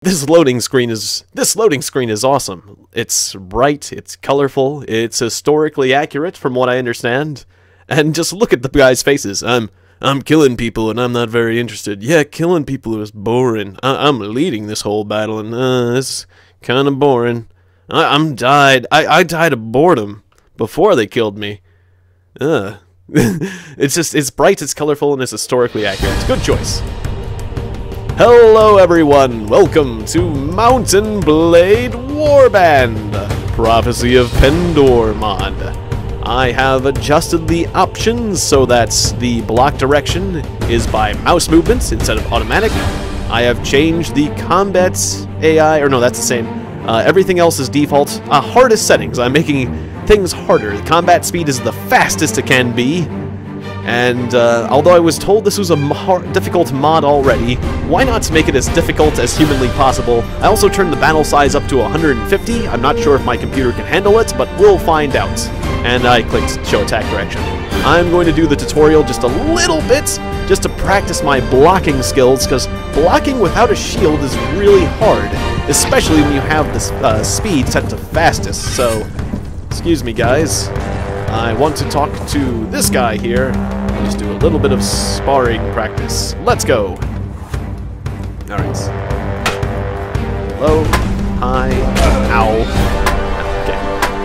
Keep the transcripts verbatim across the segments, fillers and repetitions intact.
This loading screen is this loading screen is awesome. It's bright, it's colorful, it's historically accurate from what I understand. And just look at the guys' faces. I'm I'm killing people and I'm not very interested. Yeah, killing people is boring. I I'm leading this whole battle and uh, it's kind of boring. I I'm died. I I died of boredom before they killed me. Ugh. It's just it's bright, it's colorful, and it's historically accurate. Good choice. Hello everyone, welcome to Mountain Blade Warband Prophecy of Pendor mod. I have adjusted the options so that the block direction is by mouse movements instead of automatic. I have changed the combat A I, or no, that's the same. Uh, everything else is default. Uh, hardest settings, I'm making things harder. The combat speed is the fastest it can be. And uh, although I was told this was a mo difficult mod already, why not make it as difficult as humanly possible? I also turned the battle size up to one hundred fifty. I'm not sure if my computer can handle it, but we'll find out. And I clicked show attack direction. I'm going to do the tutorial just a little bit, just to practice my blocking skills, because blocking without a shield is really hard, especially when you have this uh, speed set to fastest. So, excuse me guys. I want to talk to this guy here. Just do a little bit of sparring practice. Let's go. Alright. Hello. Hi. Ow. Okay.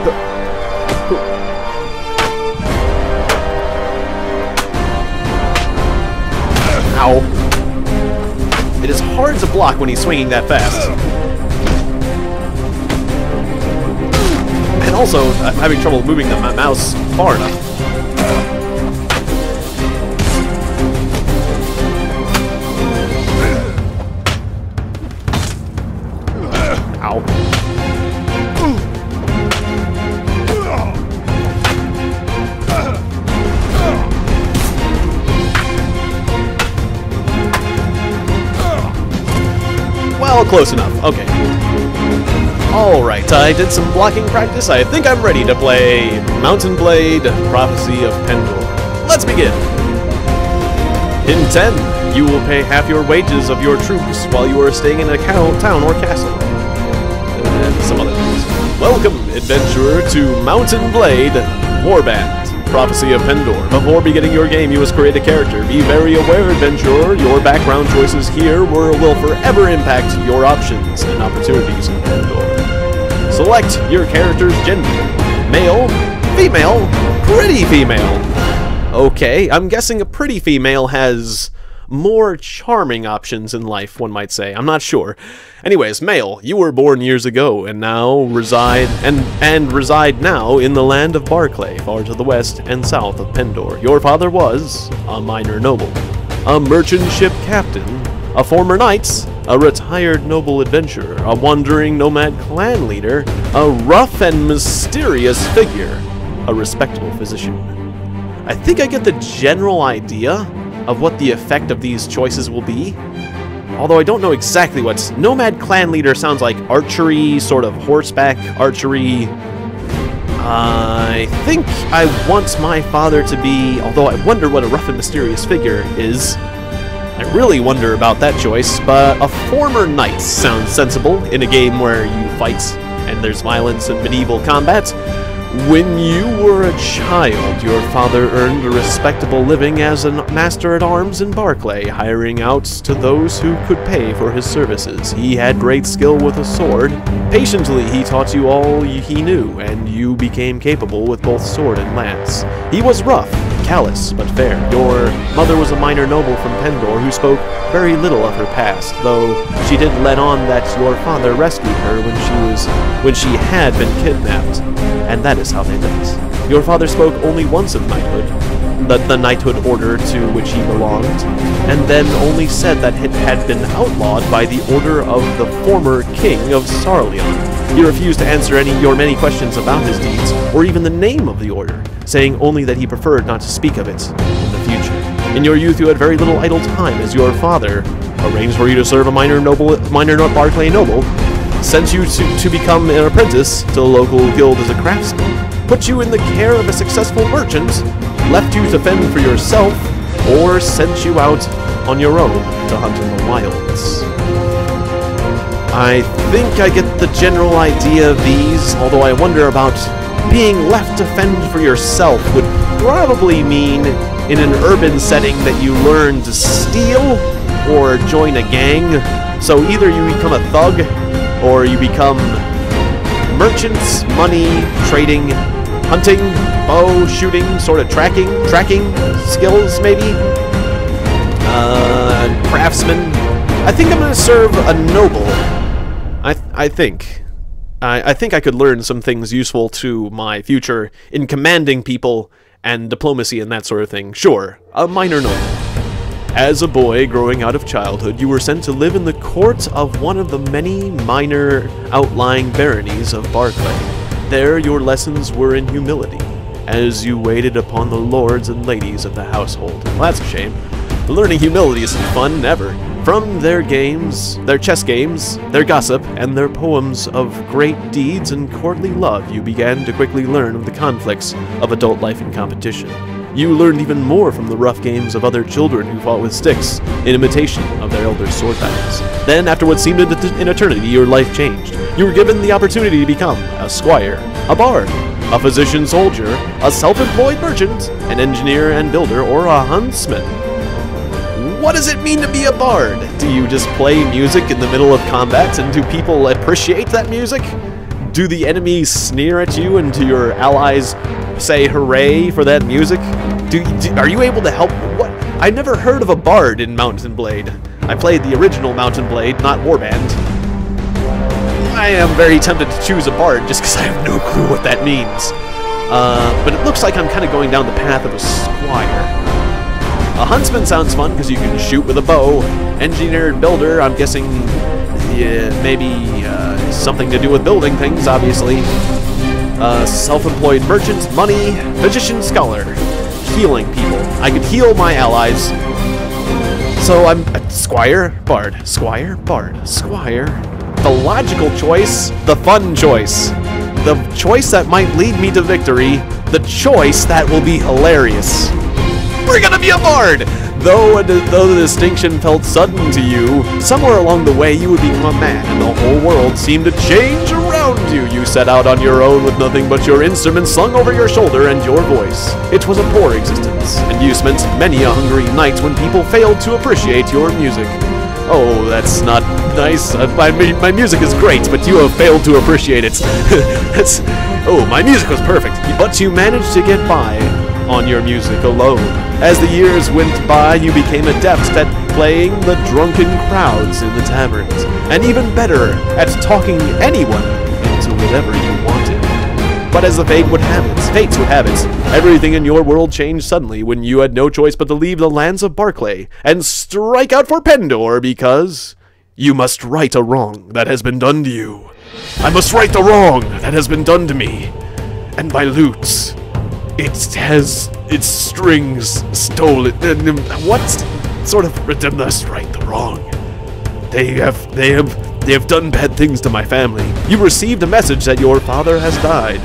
Ow. It is hard to block when he's swinging that fast. And also, I'm having trouble moving the mouse far enough. Ow. Well, close enough. Okay. Alright, I did some blocking practice. I think I'm ready to play Mountain Blade Prophecy of Pendor. Let's begin! In ten, you will pay half your wages of your troops while you are staying in a town or castle. And some other things. Welcome, adventurer, to Mountain Blade Warband Prophecy of Pendor. Before beginning your game, you must create a character. Be very aware, adventurer, your background choices here will, will forever impact your options and opportunities in Pendor. Select your character's gender. Male, female, pretty female. Okay, I'm guessing a pretty female has more charming options in life, one might say. I'm not sure. Anyways, male, you were born years ago and now reside and and reside now in the land of Barclay, far to the west and south of Pendor. Your father was a minor noble, a merchant ship captain, a former knight, a retired noble adventurer, a wandering nomad clan leader, a rough and mysterious figure, a respectable physician. I think I get the general idea of what the effect of these choices will be, although I don't know exactly what's... Nomad clan leader sounds like archery, sort of horseback archery. I think I want my father to be, although I wonder what a rough and mysterious figure is. I really wonder about that choice, but a former knight sounds sensible in a game where you fight and there's violence and medieval combat. When you were a child, your father earned a respectable living as a master-at-arms in Barclay, hiring out to those who could pay for his services. He had great skill with a sword. Patiently, he taught you all he knew, and you became capable with both sword and lance. He was rough, callous, but fair. Your mother was a minor noble from Pendor who spoke very little of her past, though she did let on that your father rescued her when she was when she had been kidnapped. And that is how they met. Your father spoke only once of knighthood, the, the knighthood order to which he belonged, and then only said that it had been outlawed by the order of the former king of Sarleon. He refused to answer any your many questions about his deeds, or even the name of the order, saying only that he preferred not to speak of it in the future. In your youth you had very little idle time, as your father arranged for you to serve a minor noble, minor Barclay noble, sent you to, to become an apprentice to the local guild as a craftsman, put you in the care of a successful merchant, left you to fend for yourself, or sent you out on your own to hunt in the wilds. I think I get the general idea of these, although I wonder about being left to fend for yourself would probably mean in an urban setting that you learn to steal or join a gang. So either you become a thug or you become merchants, money, trading, hunting, bow, shooting, sort of tracking, tracking skills maybe, uh, craftsman. I think I'm going to serve a noble. I, th I think. I, I think I could learn some things useful to my future in commanding people and diplomacy and that sort of thing. Sure, a minor noble. As a boy growing out of childhood, you were sent to live in the court of one of the many minor outlying baronies of Barclay. There your lessons were in humility, as you waited upon the lords and ladies of the household. Well, that's a shame. Learning humility isn't fun, never. From their games, their chess games, their gossip, and their poems of great deeds and courtly love, you began to quickly learn of the conflicts of adult life and competition. You learned even more from the rough games of other children who fought with sticks, in imitation of their elders' sword battles. Then, after what seemed an eternity, your life changed. You were given the opportunity to become a squire, a bard, a physician soldier, a self-employed merchant, an engineer and builder, or a huntsman. What does it mean to be a bard? Do you just play music in the middle of combat, and do people appreciate that music? Do the enemies sneer at you, and do your allies say hooray for that music? Do, do are you able to help? What? I've never heard of a bard in Mount and Blade. I played the original Mount and Blade, not Warband. I am very tempted to choose a bard just because I have no clue what that means. Uh, but it looks like I'm kind of going down the path of a squire. A huntsman sounds fun because you can shoot with a bow. Engineer and builder, I'm guessing, yeah, maybe uh, something to do with building things, obviously. Uh, self-employed merchant, money, physician, scholar, healing people. I could heal my allies. So I'm a squire, bard, squire, bard, squire. The logical choice, the fun choice. The choice that might lead me to victory. The choice that will be hilarious. We're gonna be a bard! Though, though the distinction felt sudden to you, somewhere along the way you would become a man, and the whole world seemed to change around you. You set out on your own with nothing but your instrument slung over your shoulder and your voice. It was a poor existence, and you spent many a hungry night when people failed to appreciate your music. Oh, that's not nice. Uh, my, my music is great, but you have failed to appreciate it. That's, oh, my music was perfect, but you managed to get by on your music alone. As the years went by, you became adept at playing the drunken crowds in the taverns, and even better at talking anyone into whatever you wanted. But as the fate would have it, fates would have it, everything in your world changed suddenly when you had no choice but to leave the lands of Barclay and strike out for Pendor, because you must right a wrong that has been done to you. I must right the wrong that has been done to me, and my lute, it has its strings stolen. What sort of I must right the wrong? They have, they have, they have done bad things to my family. You received a message that your father has died.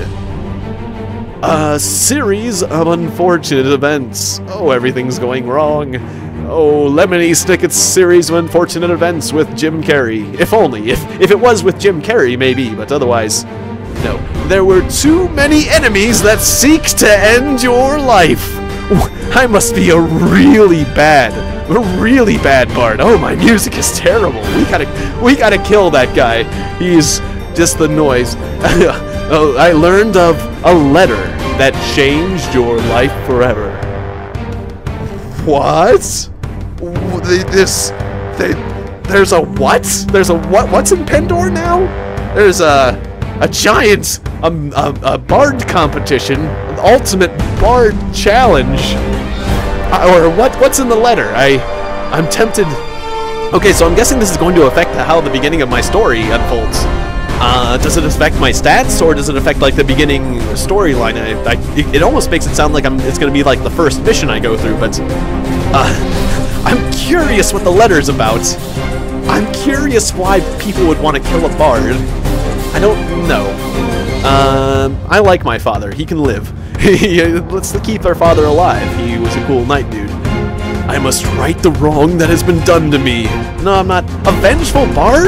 A series of unfortunate events. Oh, everything's going wrong. Oh, Lemony Snicket's series of unfortunate events with Jim Carrey. If only, if if it was with Jim Carrey, maybe, but otherwise. No, there were too many enemies that seek to end your life. I must be a really bad, a really bad bard. Oh, my music is terrible. We gotta, we gotta kill that guy. He's just the noise. Oh, I learned of a letter that changed your life forever. What? This, they, there's a what? There's a what? What's in Pendor now? There's a. A giant, um, a, a bard competition, an ultimate bard challenge, uh, or what? What's in the letter? I, I'm tempted. Okay, so I'm guessing this is going to affect how the beginning of my story unfolds. Uh, does it affect my stats, or does it affect like the beginning storyline? I, I, it, it almost makes it sound like I'm. It's going to be like the first mission I go through, but uh, I'm curious what the letter's about. I'm curious why people would want to kill a bard. I don't know. Um, I like my father. He can live. Let's keep our father alive. He was a cool knight, dude. I must right the wrong that has been done to me. No, I'm not. A vengeful bard?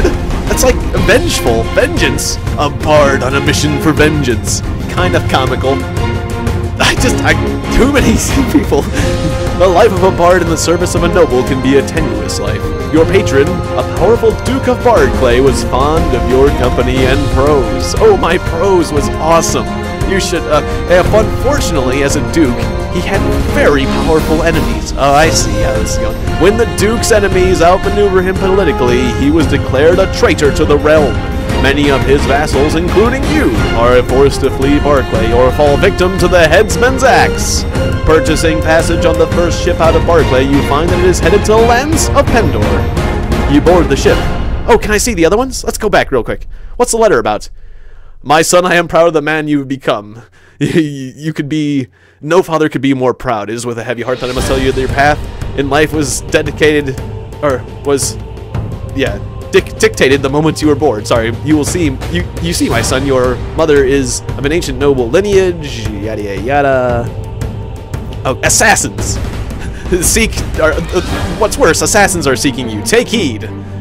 That's like vengeful. Vengeance. A bard on a mission for vengeance. Kind of comical. I just, I, too many people. The life of a bard in the service of a noble can be a tenuous life. Your patron, a powerful Duke of Bardclay, was fond of your company and prose. Oh, my prose was awesome. You should, uh, if unfortunately, as a duke, he had very powerful enemies. Oh, I see how this is going. When the duke's enemies outmaneuver him politically, he was declared a traitor to the realm. Many of his vassals, including you, are forced to flee Barclay or fall victim to the headsman's axe. Purchasing passage on the first ship out of Barclay, you find that it is headed to the lands of Pendor. You board the ship. Oh, can I see the other ones? Let's go back real quick. What's the letter about? My son, I am proud of the man you've become. You could be... No father could be more proud. It is with a heavy heart that I must tell you that your path in life was dedicated... Or, was... Yeah, dic dictated the moment you were born. Sorry, you will see... You, you see, my son, your mother is of an ancient noble lineage. Yada, yada, yada. Oh, assassins! Seek... Are, uh, what's worse, assassins are seeking you. Take heed.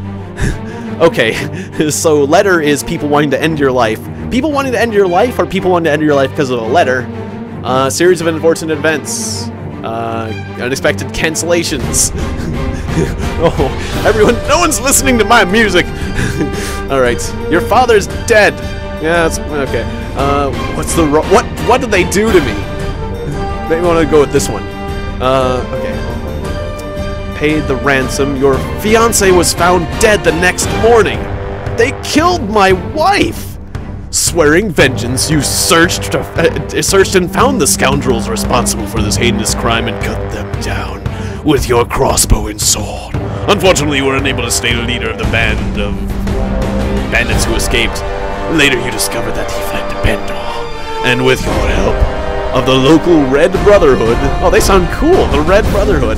Okay, so letter is people wanting to end your life. People wanting to end your life, or people wanting to end your life because of a letter? Uh, series of unfortunate events. Uh, unexpected cancellations. Oh, everyone, no one's listening to my music. Alright, your father's dead. Yeah, that's, okay. Uh, what's the, what, what did they do to me? Maybe I want to go with this one. Uh, okay. Paid the ransom. Your fiance was found dead the next morning. They killed my wife. Swearing vengeance, you searched, to, uh, searched and found the scoundrels responsible for this heinous crime and cut them down with your crossbow and sword. Unfortunately, you were unable to stay the leader of the band of bandits who escaped. Later, you discovered that he fled to Pendor, and with your help of the local Red Brotherhood. Oh, they sound cool. The Red Brotherhood.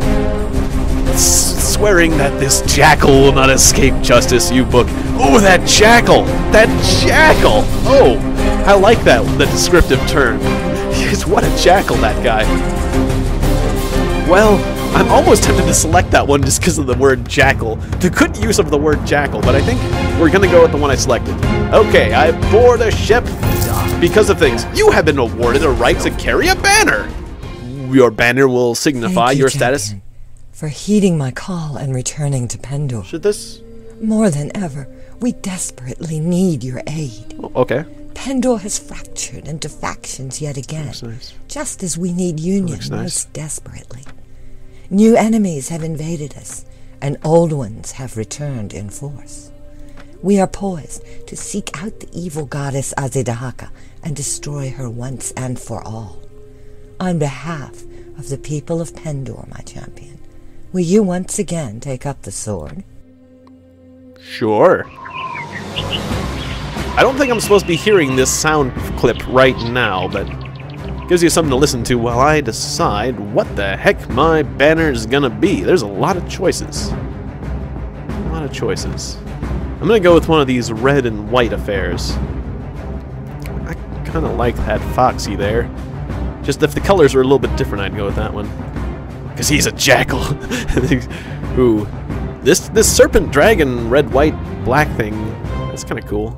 Swearing that this jackal will not escape justice, you book. Oh, that jackal! That jackal! Oh, I like that, the descriptive term. Yes, what a jackal, that guy. Well, I'm almost tempted to select that one just because of the word jackal. The good use of the word jackal, but I think we're gonna go with the one I selected. Okay, I board a ship because of things. You have been awarded a right to carry a banner. Your banner will signify you, your champion, status. For heeding my call and returning to Pendor. Should this? More than ever, we desperately need your aid. Oh, okay. Pendor has fractured into factions yet again, Nice. just as we need union Nice. most desperately. New enemies have invaded us, and old ones have returned in force. We are poised to seek out the evil goddess Azedahaka and destroy her once and for all. On behalf of the people of Pendor, my champion, will you once again take up the sword? Sure. I don't think I'm supposed to be hearing this sound clip right now, but gives you something to listen to while I decide what the heck my banner is gonna be. There's a lot of choices. A lot of choices. I'm gonna go with one of these red and white affairs. I kind of like that Foxy there. Just if the colors were a little bit different, I'd go with that one. Because he's a jackal. Ooh. This, this serpent dragon red, white, black thing, that's kind of cool.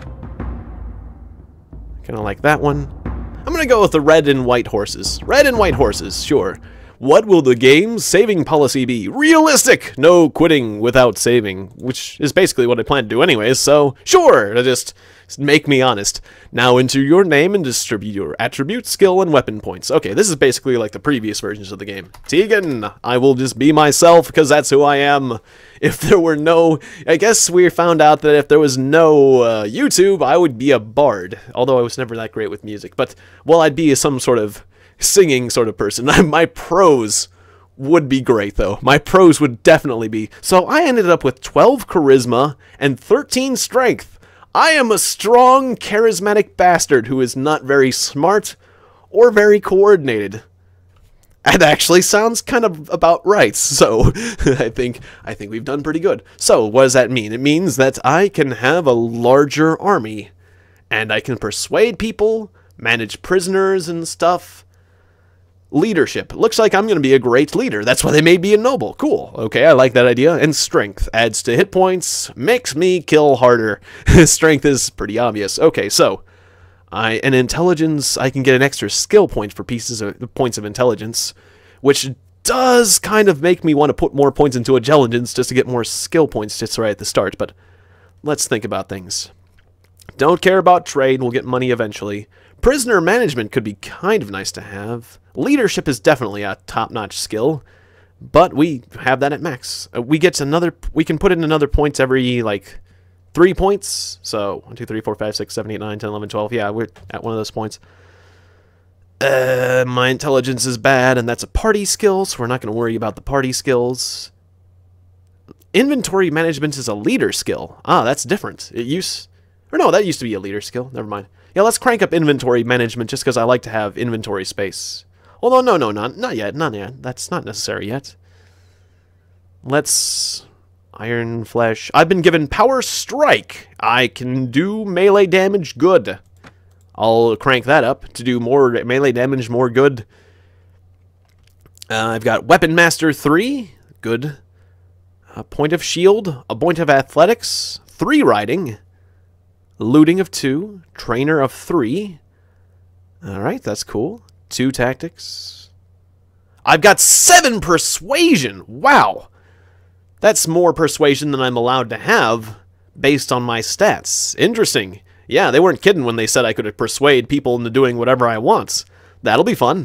Kind of like that one. I'm gonna go with the red and white horses. Red and white horses, sure. What will the game's saving policy be? Realistic! No quitting without saving, which is basically what I plan to do anyways, so sure, just make me honest. Now enter your name and distribute your attribute, skill, and weapon points. Okay, this is basically like the previous versions of the game. Tiegon, I will just be myself, because that's who I am. If there were no... I guess we found out that if there was no uh, YouTube, I would be a bard. Although I was never that great with music. But, well, I'd be some sort of singing sort of person. My prose would be great, though. My prose would definitely be. So I ended up with twelve charisma and thirteen strength. I am a strong, charismatic bastard who is not very smart or very coordinated. That actually sounds kind of about right, so I think I think we've done pretty good. So, what does that mean? It means that I can have a larger army, and I can persuade people, manage prisoners and stuff. Leadership. Looks like I'm going to be a great leader. That's why they made me a noble. Cool. Okay, I like that idea. And strength. Adds to hit points. Makes me kill harder. Strength is pretty obvious. Okay, so... I and intelligence, I can get an extra skill point for pieces of points of intelligence, which does kind of make me want to put more points into intelligence just to get more skill points just right at the start, but let's think about things. Don't care about trade, we'll get money eventually. Prisoner management could be kind of nice to have. Leadership is definitely a top-notch skill, but we have that at max. Uh, we get another, we can put in another points every, like... Three points, so one, two, three, four, five, six, seven, eight, nine, ten, eleven, twelve. Yeah, we're at one of those points. Uh, my intelligence is bad, and that's a party skill, so we're not going to worry about the party skills. Inventory management is a leader skill. Ah, that's different. It used... Or no, that used to be a leader skill. Never mind. Yeah, let's crank up inventory management just because I like to have inventory space. Although, no, no, not, not yet. Not yet. That's not necessary yet. Let's... Iron Flesh. I've been given Power Strike. I can do melee damage good. I'll crank that up to do more melee damage more good. Uh, I've got Weapon Master three. Good. A point of shield. A point of athletics. three riding. Looting of two. Trainer of three. Alright, that's cool. two tactics. I've got seven persuasion. Wow. That's more persuasion than I'm allowed to have based on my stats. Interesting. Yeah, they weren't kidding when they said I could persuade people into doing whatever I want. That'll be fun.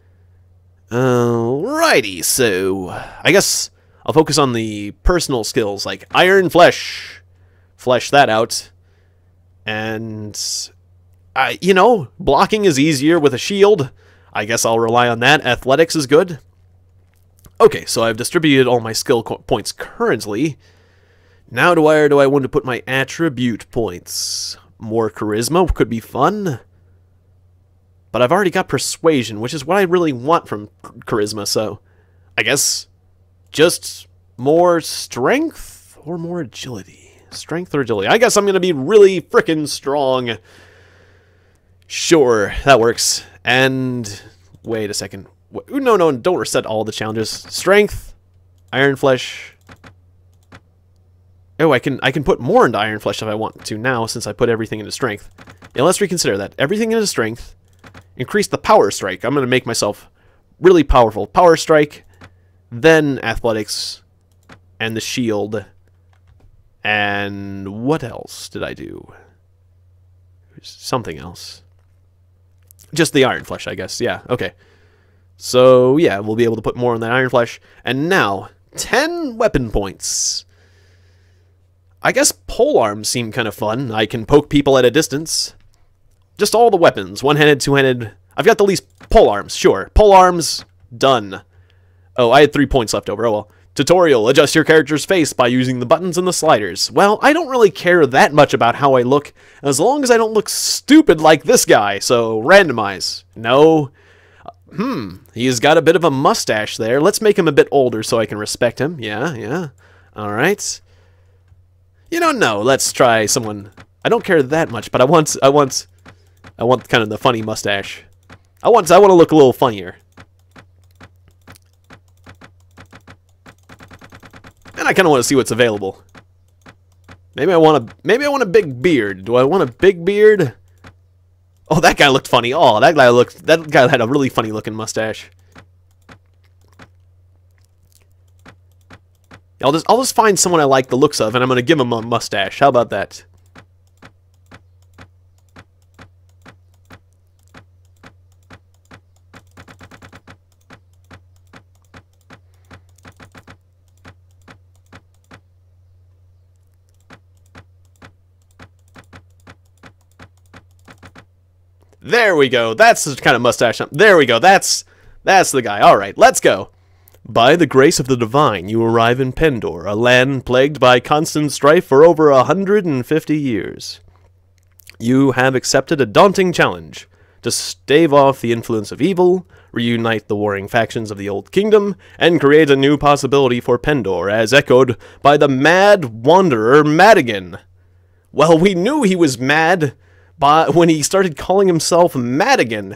Alrighty, so I guess I'll focus on the personal skills like Iron Flesh. Flesh that out. And, I, you know, blocking is easier with a shield. I guess I'll rely on that. Athletics is good. Okay, so I've distributed all my skill points currently. Now do I, or do I want to put my attribute points? More charisma could be fun. But I've already got persuasion, which is what I really want from charisma, so... I guess just more strength or more agility? Strength or agility? I guess I'm going to be really frickin' strong. Sure, that works. And... wait a second. No, no, don't reset all the challenges. Strength, Iron Flesh. Oh, I can I can put more into Iron Flesh if I want to now, since I put everything into Strength. Yeah, let's reconsider that. Everything into Strength. Increase the Power Strike. I'm going to make myself really powerful. Power Strike, then Athletics, and the Shield. And what else did I do? Something else. Just the Iron Flesh, I guess. Yeah, okay. So, yeah, we'll be able to put more on that Iron Flesh. And now, ten weapon points. I guess polearms seem kind of fun. I can poke people at a distance. Just all the weapons. One-handed, two-handed. I've got the least polearms, sure. Polearms, done. Oh, I had three points left over. Oh, well. Tutorial. Adjust your character's face by using the buttons and the sliders. Well, I don't really care that much about how I look, as long as I don't look stupid like this guy. So, randomize. No. Hmm, he's got a bit of a mustache there. Let's make him a bit older so I can respect him. Yeah, yeah. Alright. You know, no, let's try someone... I don't care that much, but I want... I want... I want kind of the funny mustache. I want, I want to look a little funnier. And I kind of want to see what's available. Maybe I want a... Maybe I want a big beard. Do I want a big beard? Oh, that guy looked funny. Oh, that guy looked... That guy had a really funny looking mustache. I'll just, I'll just find someone I like the looks of, and I'm going to give him a mustache. How about that? There we go. That's the kind of mustache. There we go. That's that's the guy. All right, let's go. By the grace of the divine, you arrive in Pendor, a land plagued by constant strife for over a hundred and fifty years. You have accepted a daunting challenge to stave off the influence of evil, reunite the warring factions of the Old Kingdom, and create a new possibility for Pendor, as echoed by the mad wanderer Madigan. Well, we knew he was mad. But when he started calling himself Madigan,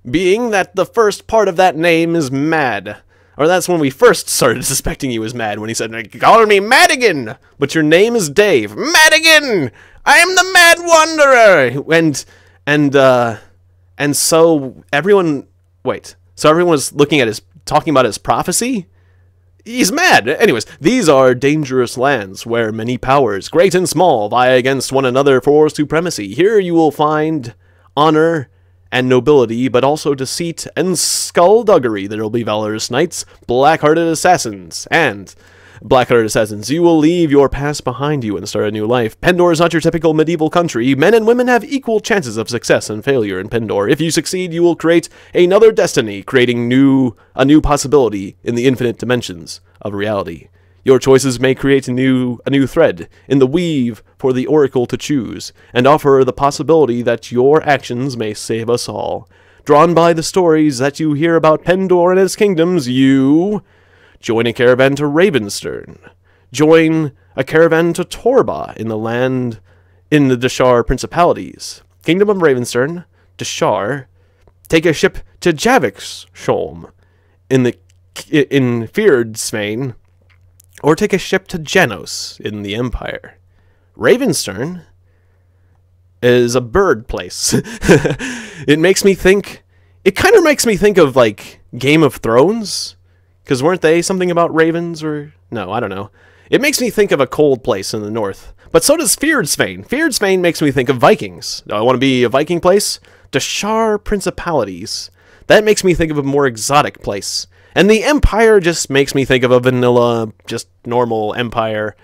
being that the first part of that name is Mad. Or that's when we first started suspecting he was mad, when he said, "Call me Madigan, but your name is Dave." Madigan! I am the Mad Wanderer! And, and, uh, and so everyone, wait, so everyone was looking at his, talking about his prophecy? He's mad! Anyways, these are dangerous lands, where many powers, great and small, vie against one another for supremacy. Here you will find honor and nobility, but also deceit and skullduggery. There will be valorous knights, black-hearted assassins, and black-hearted assassins. You will leave your past behind you and start a new life. Pendor is not your typical medieval country. Men and women have equal chances of success and failure in Pendor. If you succeed, you will create another destiny, creating new a new possibility in the infinite dimensions of reality. Your choices may create a new, a new thread in the weave for the oracle to choose, and offer the possibility that your actions may save us all. Drawn by the stories that you hear about Pendor and its kingdoms, you join a caravan to Ravenstern. Join a caravan to Torba in the land in the Dashar Principalities. Kingdom of Ravenstern, Dashar. Take a ship to Javik's-Sholm in the in Fyrdsvein. Or take a ship to Genos in the Empire. Ravenstern is a bird place. It makes me think... It kind of makes me think of, like, Game of Thrones. Because weren't they something about ravens or... No, I don't know. It makes me think of a cold place in the north. But so does Fyrdsvein. Fyrdsvein makes me think of Vikings. Do I want to be a Viking place? Dashar Principalities. That makes me think of a more exotic place. And the Empire just makes me think of a vanilla, just normal Empire.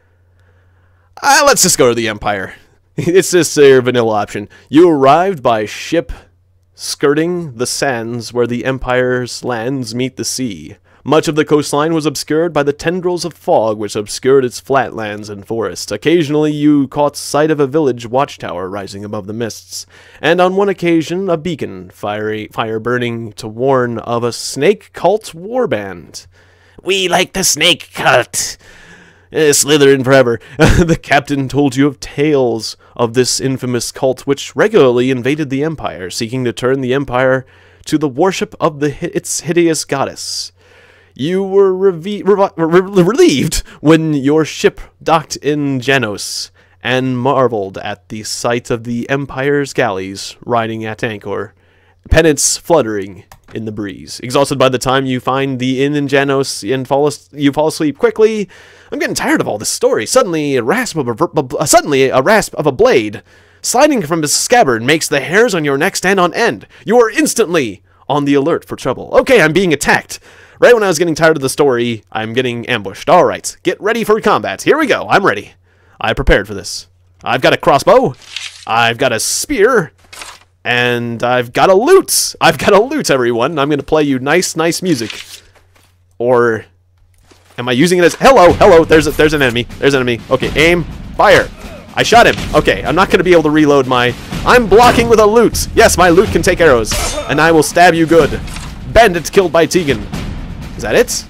Uh, let's just go to the Empire. It's just a vanilla option. You arrived by ship skirting the sands where the Empire's lands meet the sea. Much of the coastline was obscured by the tendrils of fog which obscured its flatlands and forests. Occasionally you caught sight of a village watchtower rising above the mists, and on one occasion a beacon fiery, fire burning to warn of a snake cult warband. "We like the snake cult. Uh, Slytherin forever." The captain told you of tales of this infamous cult which regularly invaded the Empire, seeking to turn the Empire to the worship of the its hideous goddess. You were revi revi re relieved when your ship docked in Genos, and marveled at the sight of the Empire's galleys riding at anchor, pennants fluttering in the breeze. Exhausted by the time you find the inn in Genos and fall you fall asleep quickly. I'm getting tired of all this story. Suddenly, a rasp of a suddenly a rasp of a blade sliding from its scabbard makes the hairs on your neck stand on end. You are instantly on the alert for trouble. Okay, I'm being attacked. Right when I was getting tired of the story, I'm getting ambushed. Alright, get ready for combat. Here we go. I'm ready. I prepared for this. I've got a crossbow. I've got a spear. And I've got a lute. I've got a lute, everyone. I'm going to play you nice, nice music. Or am I using it as... Hello, hello. There's, a, there's an enemy. There's an enemy. Okay, aim. Fire. I shot him. Okay, I'm not going to be able to reload my... I'm blocking with a lute. Yes, my lute can take arrows. And I will stab you good. Bandit killed by Tiegon. Is that it?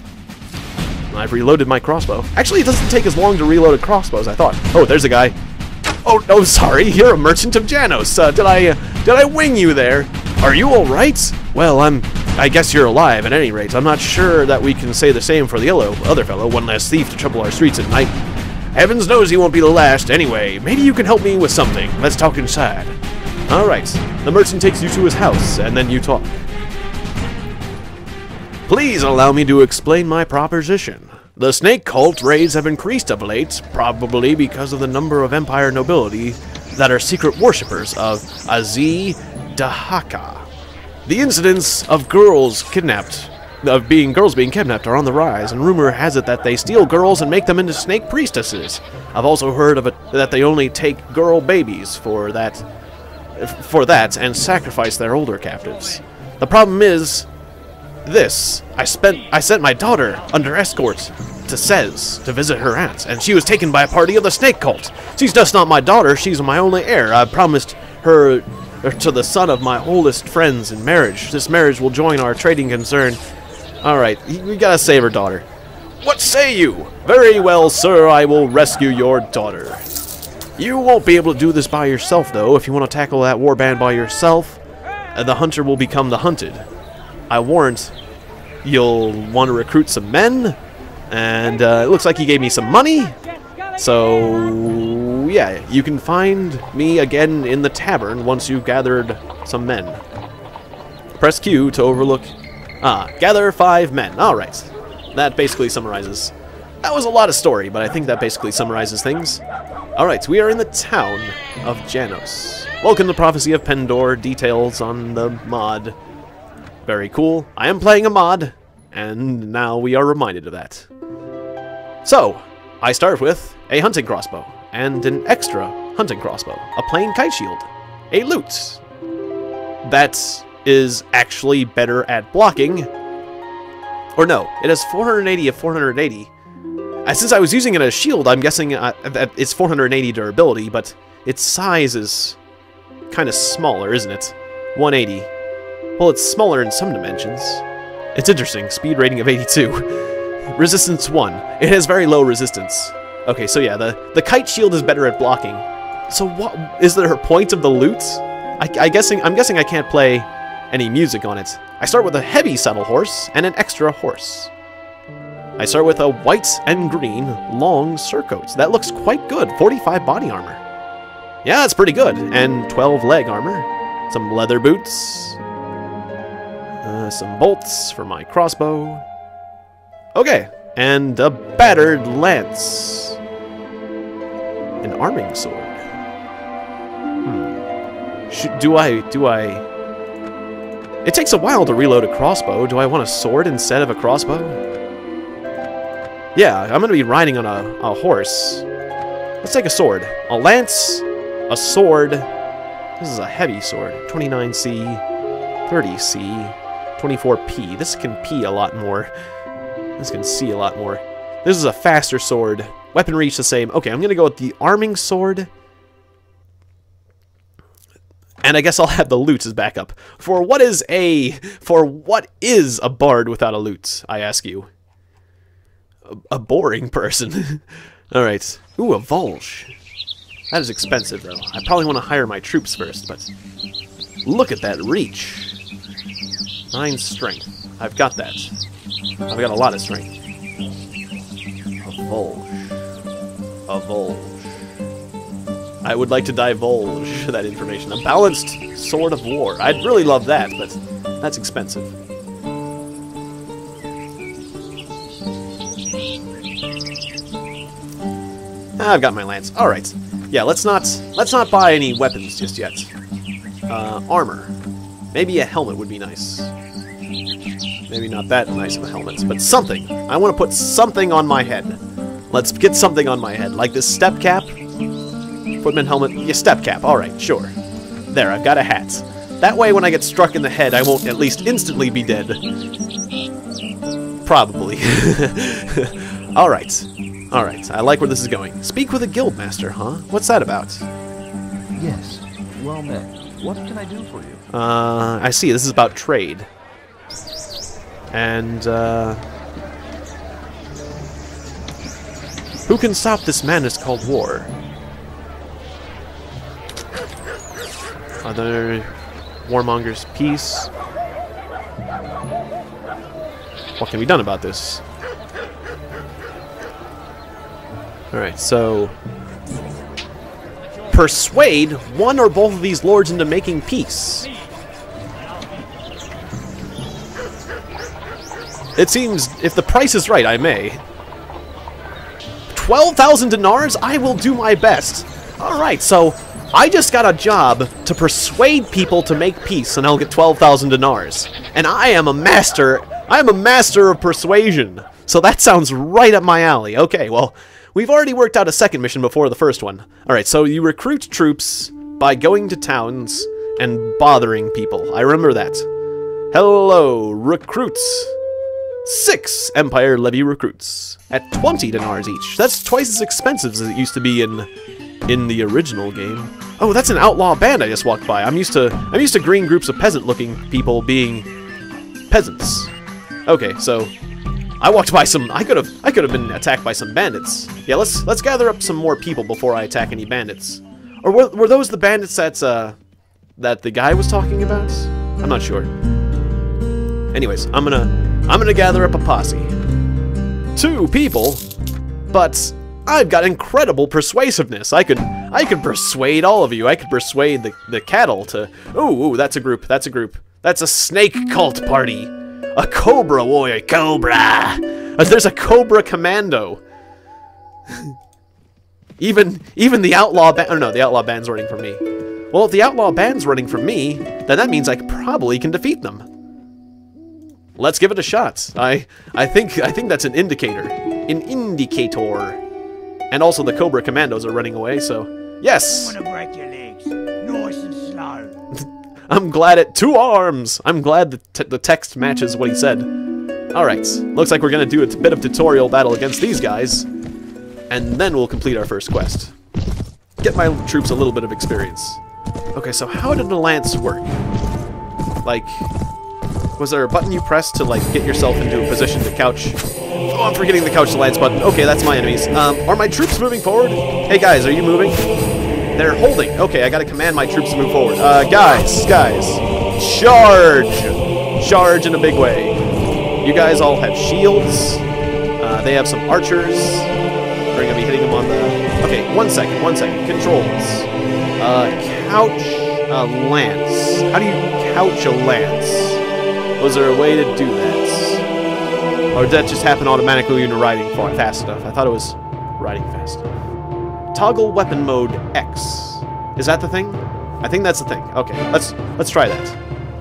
I've reloaded my crossbow. Actually, it doesn't take as long to reload a crossbow as I thought. Oh, there's a guy. Oh, no, sorry. You're a merchant of Genos. Uh, did I, uh, did I wing you there? Are you all right? Well, I'm... I guess you're alive at any rate. I'm not sure that we can say the same for the yellow other fellow, one less thief to trouble our streets at night. Heavens knows he won't be the last. Anyway, maybe you can help me with something. Let's talk inside. All right. The merchant takes you to his house, and then you talk. Please allow me to explain my proposition. The snake cult raids have increased of late, probably because of the number of Empire nobility that are secret worshippers of Azzi-Dahaka. The incidents of girls kidnapped, of being girls being kidnapped are on the rise, and rumor has it that they steal girls and make them into snake priestesses. I've also heard of it that they only take girl babies for that, for that and sacrifice their older captives. The problem is this. I spent I sent my daughter under escort to Sez to visit her aunt, and she was taken by a party of the snake cult. She's just not my daughter, she's my only heir. I promised her to the son of my oldest friends in marriage. This marriage will join our trading concern. Alright, we gotta save her daughter. What say you? Very well, sir, I will rescue your daughter. You won't be able to do this by yourself, though. If you want to tackle that warband by yourself, the hunter will become the hunted. I warrant you'll want to recruit some men, and uh, it looks like he gave me some money. So, yeah, you can find me again in the tavern once you've gathered some men. Press Q to overlook... Ah, gather five men. Alright. That basically summarizes... That was a lot of story, but I think that basically summarizes things. Alright, we are in the town of Janos. Welcome to Prophecy of Pendor. Details on the mod. Very cool. I am playing a mod, and now we are reminded of that. So, I start with a hunting crossbow, and an extra hunting crossbow, a plain kite shield, a lute. That is actually better at blocking. Or no, it has four hundred eighty of four hundred eighty. Uh, since I was using it as a shield, I'm guessing uh, that it's four hundred eighty durability, but its size is kind of smaller, isn't it? one eighty. Well, it's smaller in some dimensions. It's interesting. Speed rating of eighty-two. Resistance one. It has very low resistance. Okay, so yeah, the, the kite shield is better at blocking. So what is there a point of the lute? I, I guessing I'm guessing I can't play any music on it. I start with a heavy saddle horse and an extra horse. I start with a white and green long surcoat. That looks quite good. forty-five body armor. Yeah, that's pretty good. And twelve leg armor. Some leather boots. Uh, some bolts for my crossbow. Okay, and a battered lance. An arming sword. Hmm. Should, do I... do I... It takes a while to reload a crossbow. Do I want a sword instead of a crossbow? Yeah, I'm gonna be riding on a, a horse. Let's take a sword. A lance, a sword. This is a heavy sword. twenty-nine C, thirty C, twenty-four P. This can P a lot more. This can see a lot more. This is a faster sword. Weapon reach the same. Okay, I'm gonna go with the arming sword. And I guess I'll have the lute as backup. For what is a... For what is a bard without a lute, I ask you? A, a boring person. Alright. Ooh, a Volge. That is expensive, though. I probably want to hire my troops first, but... Look at that reach. Nine strength. I've got that. I've got a lot of strength. A Volge. A Volge. I would like to divulge that information. A balanced sword of war. I'd really love that, but that's expensive. I've got my lance. All right. Yeah, let's not let's not buy any weapons just yet. Uh, armor. Maybe a helmet would be nice. Maybe not that nice of a helmet, but something. I want to put something on my head. Let's get something on my head, like this step cap. Footman helmet, yeah, step cap, alright, sure. There, I've got a hat. That way when I get struck in the head, I won't at least instantly be dead. Probably. Alright. Alright, I like where this is going. Speak with a guildmaster, huh? What's that about? Yes, well met. What can I do for you? Uh, I see, this is about trade. And, uh... who can stop this madness called war? Other warmongers, peace. What can be done about this? Alright, so... Persuade one or both of these lords into making peace. It seems, if the price is right, I may. twelve thousand dinars? I will do my best. Alright, so... I just got a job to persuade people to make peace, and I'll get twelve thousand dinars. And I am a master, I am a master of persuasion. So that sounds right up my alley. Okay, well, we've already worked out a second mission before the first one. Alright, so you recruit troops by going to towns and bothering people. I remember that. Hello, recruits. Six Empire Levy recruits. At twenty dinars each. That's twice as expensive as it used to be in... in the original game. Oh, that's an outlaw band I just walked by. I'm used to I'm used to green groups of peasant-looking people being peasants. Okay, so I walked by some. I could have I could have been attacked by some bandits. Yeah, let's let's gather up some more people before I attack any bandits. Or were, were those the bandits that's uh that the guy was talking about? I'm not sure. Anyways, I'm gonna I'm gonna gather up a posse. Two people, but I've got incredible persuasiveness. I could I could persuade all of you. I could persuade the the cattle to. Ooh, ooh, that's a group. That's a group. That's a snake cult party. A cobra warrior. Cobra. Uh, there's a cobra commando. even even the outlaw band. Oh no, the outlaw band's running from me. Well, if the outlaw band's running from me, then that means I probably can defeat them. Let's give it a shot. I I think I think that's an indicator. An indicator. And also the Cobra Commandos are running away, so yes. I wanna break your legs. Nice and slow. I'm glad it two arms. I'm glad the t the text matches what he said. All right. Looks like we're going to do a bit of tutorial battle against these guys, and then we'll complete our first quest. Get my troops a little bit of experience. Okay, so how did the lance work? Like, was there a button you pressed to, like, get yourself into a position to couch? Oh, I'm forgetting the couch to lance button. Okay, that's my enemies. Um, are my troops moving forward? Hey, guys, are you moving? They're holding. Okay, I gotta command my troops to move forward. Uh, guys, guys. Charge! Charge in a big way. You guys all have shields. Uh, they have some archers. We're gonna be hitting them on the... Okay, one second, one second. Controls. Uh, couch a lance. How do you couch a lance? Was there a way to do that? Or did that just happen automatically when you're riding fast enough? I thought it was riding fast enough. Toggle weapon mode X. Is that the thing? I think that's the thing. Okay, let's let's try that.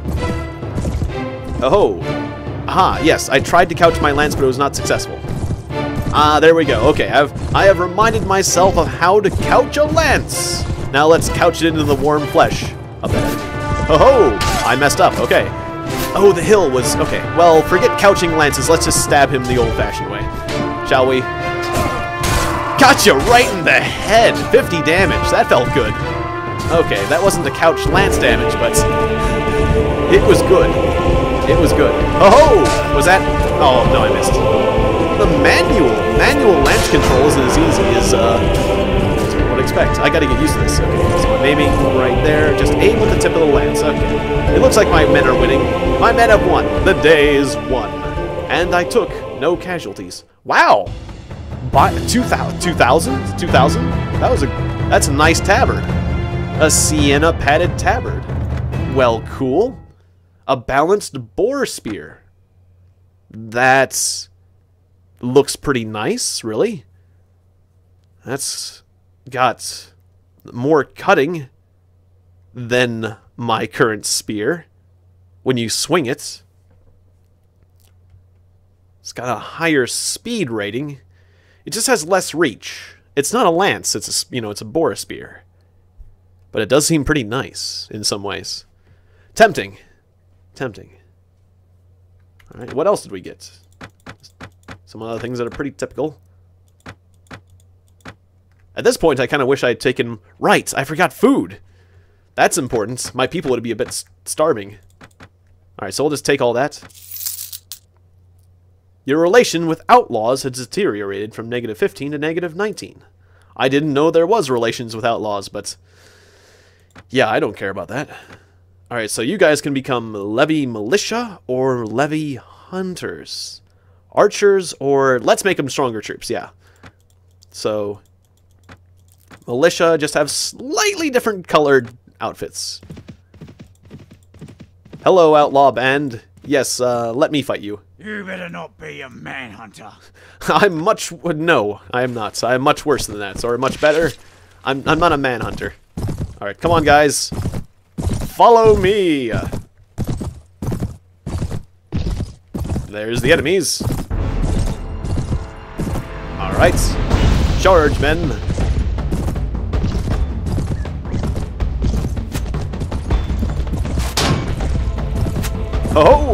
Oh. Aha, yes, I tried to couch my lance, but it was not successful. Ah, there we go. Okay, I've I have reminded myself of how to couch a lance. Now let's couch it into the warm flesh of that enemy. Oh, I messed up. Okay. Oh, the hill was... Okay, well, forget couching lances. Let's just stab him the old-fashioned way. Shall we? Gotcha right in the head. fifty damage. That felt good. Okay, that wasn't the couch lance damage, but it was good. It was good. Oh, was that... Oh, no, I missed. The manual. Manual lance control isn't as easy as, uh... as you would expect. I gotta get used to this. Okay, so I'm aiming right there. Just aim with the tip of the lance. Okay. It looks like my men are winning. My men have won. The day is won. And I took no casualties. Wow! By two thousand? two thousand? two thousand? That was a... That's a nice tabard. A sienna padded tabard. Well, cool. A balanced boar spear. That looks pretty nice, really. That's got more cutting than my current spear when you swing it. It's got a higher speed rating. It just has less reach. It's not a lance, it's a, you know, it's a boar spear. But it does seem pretty nice in some ways. Tempting. Tempting. All right, what else did we get? Some other things that are pretty typical. At this point, I kind of wish I had taken... Right, I forgot food. That's important. My people would be a bit starving. Alright, so we'll just take all that. Your relation with outlaws has deteriorated from negative fifteen to negative nineteen. I didn't know there was relations with outlaws, but... Yeah, I don't care about that. Alright, so you guys can become Levy Militia or Levy Hunters. Archers or... Let's make them stronger troops, yeah. So... Militia just have slightly different colored outfits. Hello, outlaw band. Yes, uh, let me fight you. You better not be a manhunter. I'm much... No, I am not. I am much worse than that. Or much better. I'm, I'm not a manhunter. Alright, come on, guys. Follow me. There's the enemies. Alright. Charge, men. Oh!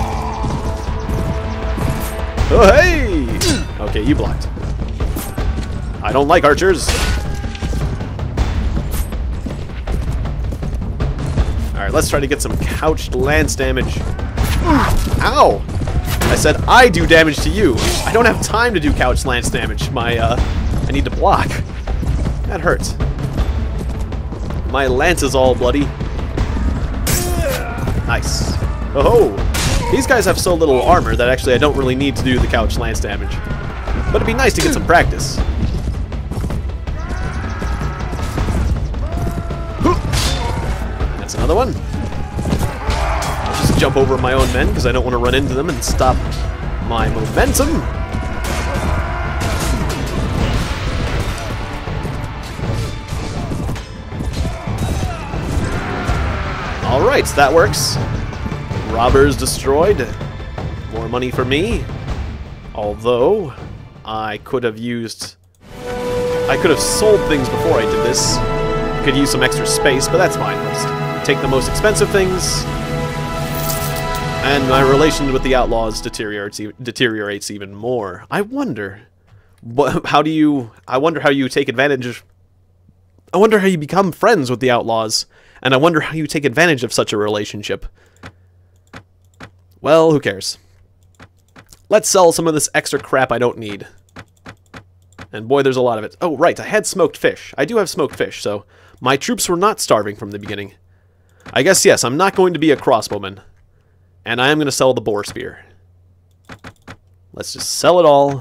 Oh, hey! Okay, you blocked. I don't like archers. Alright, let's try to get some couched lance damage. Ow! I said I do damage to you. I don't have time to do couched lance damage. My, uh, I need to block. That hurts. My lance is all bloody. Nice. Oh, these guys have so little armor that actually I don't really need to do the couch lance damage. But it'd be nice to get some practice. That's another one. Just jump over my own men because I don't want to run into them and stop my momentum. Alright, that works. Robbers destroyed. More money for me. Although, I could have used... I could have sold things before I did this. I could use some extra space, but that's fine. I'll just take the most expensive things. And my relation with the outlaws deteriorates, deteriorates even more. I wonder... What, how do you... I wonder how you take advantage of... I wonder how you become friends with the outlaws. And I wonder how you take advantage of such a relationship. Well, who cares? Let's sell some of this extra crap I don't need. And boy, there's a lot of it. Oh, right, I had smoked fish. I do have smoked fish, so my troops were not starving from the beginning. I guess, yes, I'm not going to be a crossbowman. And I am going to sell the boar spear. Let's just sell it all.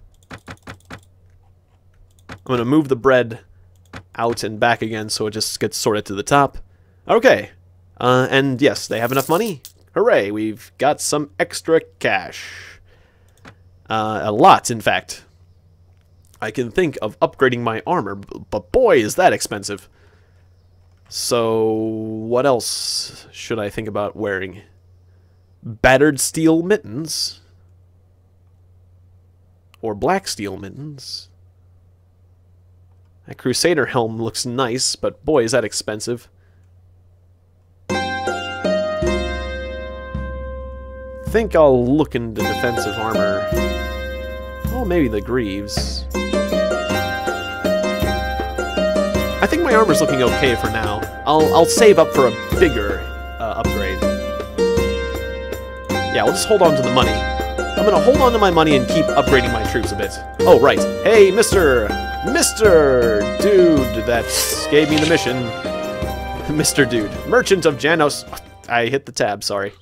I'm going to move the bread out and back again so it just gets sorted to the top. Okay. Uh, and yes, they have enough money. Hooray, we've got some extra cash. Uh, a lot, in fact. I can think of upgrading my armor, but boy, is that expensive. So, what else should I think about wearing? Battered steel mittens? Or black steel mittens? That Crusader helm looks nice, but boy, is that expensive. I think I'll look into defensive armor. Oh, maybe the greaves. I think my armor's looking okay for now. I'll, I'll save up for a bigger uh, upgrade. Yeah, we'll just hold on to the money. I'm gonna hold on to my money and keep upgrading my troops a bit. Oh, right. Hey, Mister Mister Dude that gave me the mission. Mister Dude. Merchant of Janos. I hit the tab, sorry.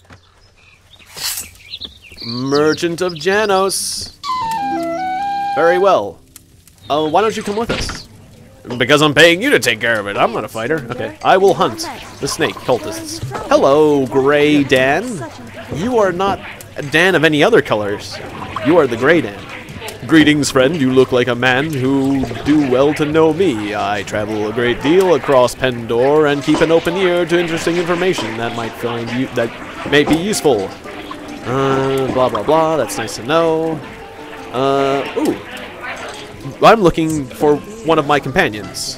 Merchant of Janos. Very well. Uh, why don't you come with us? Because I'm paying you to take care of it. I'm not a fighter. Okay. I will hunt the snake cultists. Hello, Gray Dan. You are not a Dan of any other colors. You are the Gray Dan. Greetings, friend. You look like a man who do well to know me. I travel a great deal across Pendor and keep an open ear to interesting information that might find you that may be useful. Uh, blah blah blah. That's nice to know. Uh, ooh. I'm looking for one of my companions.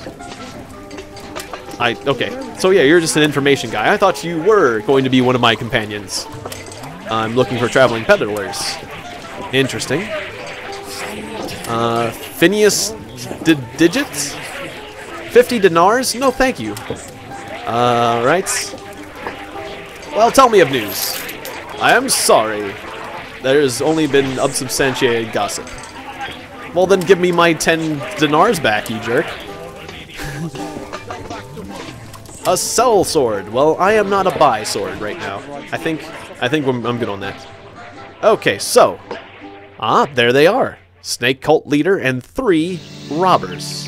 I okay. So yeah, you're just an information guy. I thought you were going to be one of my companions. I'm looking for traveling peddlers. Interesting. Uh, Phineas D Digits? fifty dinars? No, thank you. Uh, right. Well, tell me of news. I am sorry. There's only been unsubstantiated gossip. Well, then give me my ten dinars back, you jerk. A sell sword. Well, I am not a buy sword right now. I think I think I'm, I'm good on that. Okay, so. Ah, there they are. Snake cult leader and three robbers.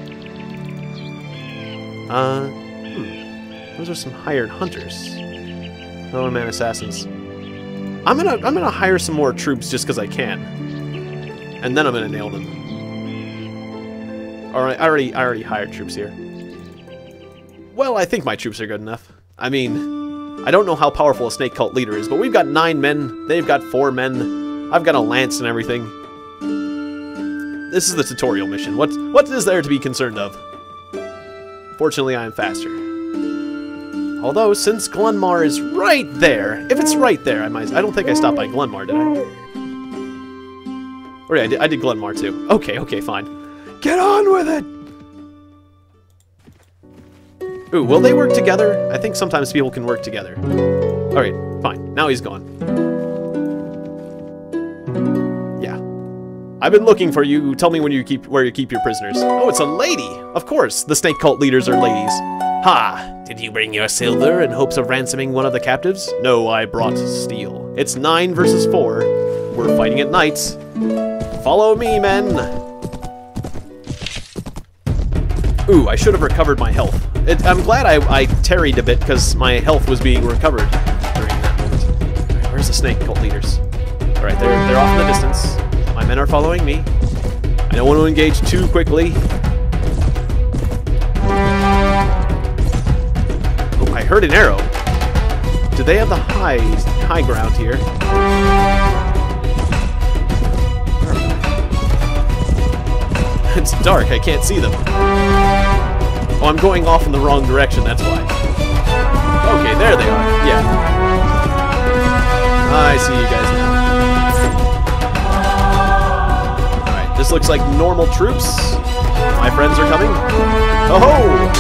Uh, hmm. Those are some hired hunters. Oh, man, assassins. I'm gonna I'm gonna hire some more troops just because I can, and then I'm gonna nail them. All right, I already I already hired troops here. Well, I think my troops are good enough. I mean, I don't know how powerful a snake cult leader is, but we've got nine men. They've got four men. I've got a lance and everything. This is the tutorial mission. What what is there to be concerned of? Fortunately, I am faster. Although, since Glenmar is right there, if it's right there, I might. I don't think I stopped by Glenmar, did I? Or yeah, I did, I did Glenmar too. Okay, okay, fine. Get on with it! Ooh, will they work together? I think sometimes people can work together. Alright, fine. Now he's gone. Yeah. I've been looking for you. Tell me when you keep where you keep your prisoners. Oh, it's a lady! Of course, the snake cult leaders are ladies. Ha! Did you bring your silver in hopes of ransoming one of the captives? No, I brought steel. It's nine versus four. We're fighting at night. Follow me, men! Ooh, I should have recovered my health. It, I'm glad I, I tarried a bit because my health was being recovered during that moment. Alright, where's the snake cult leaders? Alright, they're, they're off in the distance. My men are following me. I don't want to engage too quickly. Oh, I heard an arrow. Do they have the high, high ground here? It's dark, I can't see them. Oh, I'm going off in the wrong direction, that's why. Okay, there they are, yeah. I see you guys now. Alright, this looks like normal troops. My friends are coming. Oh ho!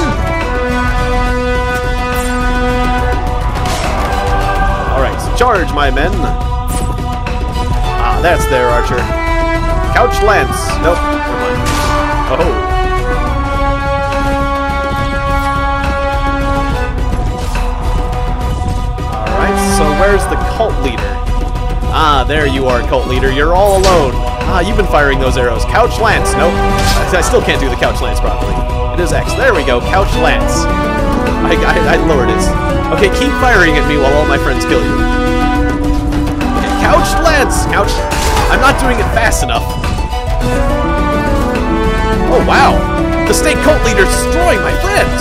Alright, charge, my men. Ah, that's their archer. Couch lance. Nope, never mind. Oh. Alright, so where's the cult leader? Ah, there you are, cult leader. You're all alone. Ah, you've been firing those arrows. Couch lance. Nope. I still can't do the couch lance properly. It is X. There we go. Couch lance. I, I, I lowered it. Okay, keep firing at me while all my friends kill you. Okay, couch lance. Couch. I'm not doing it fast enough. Oh, wow. The snake cult leader's destroying my friends.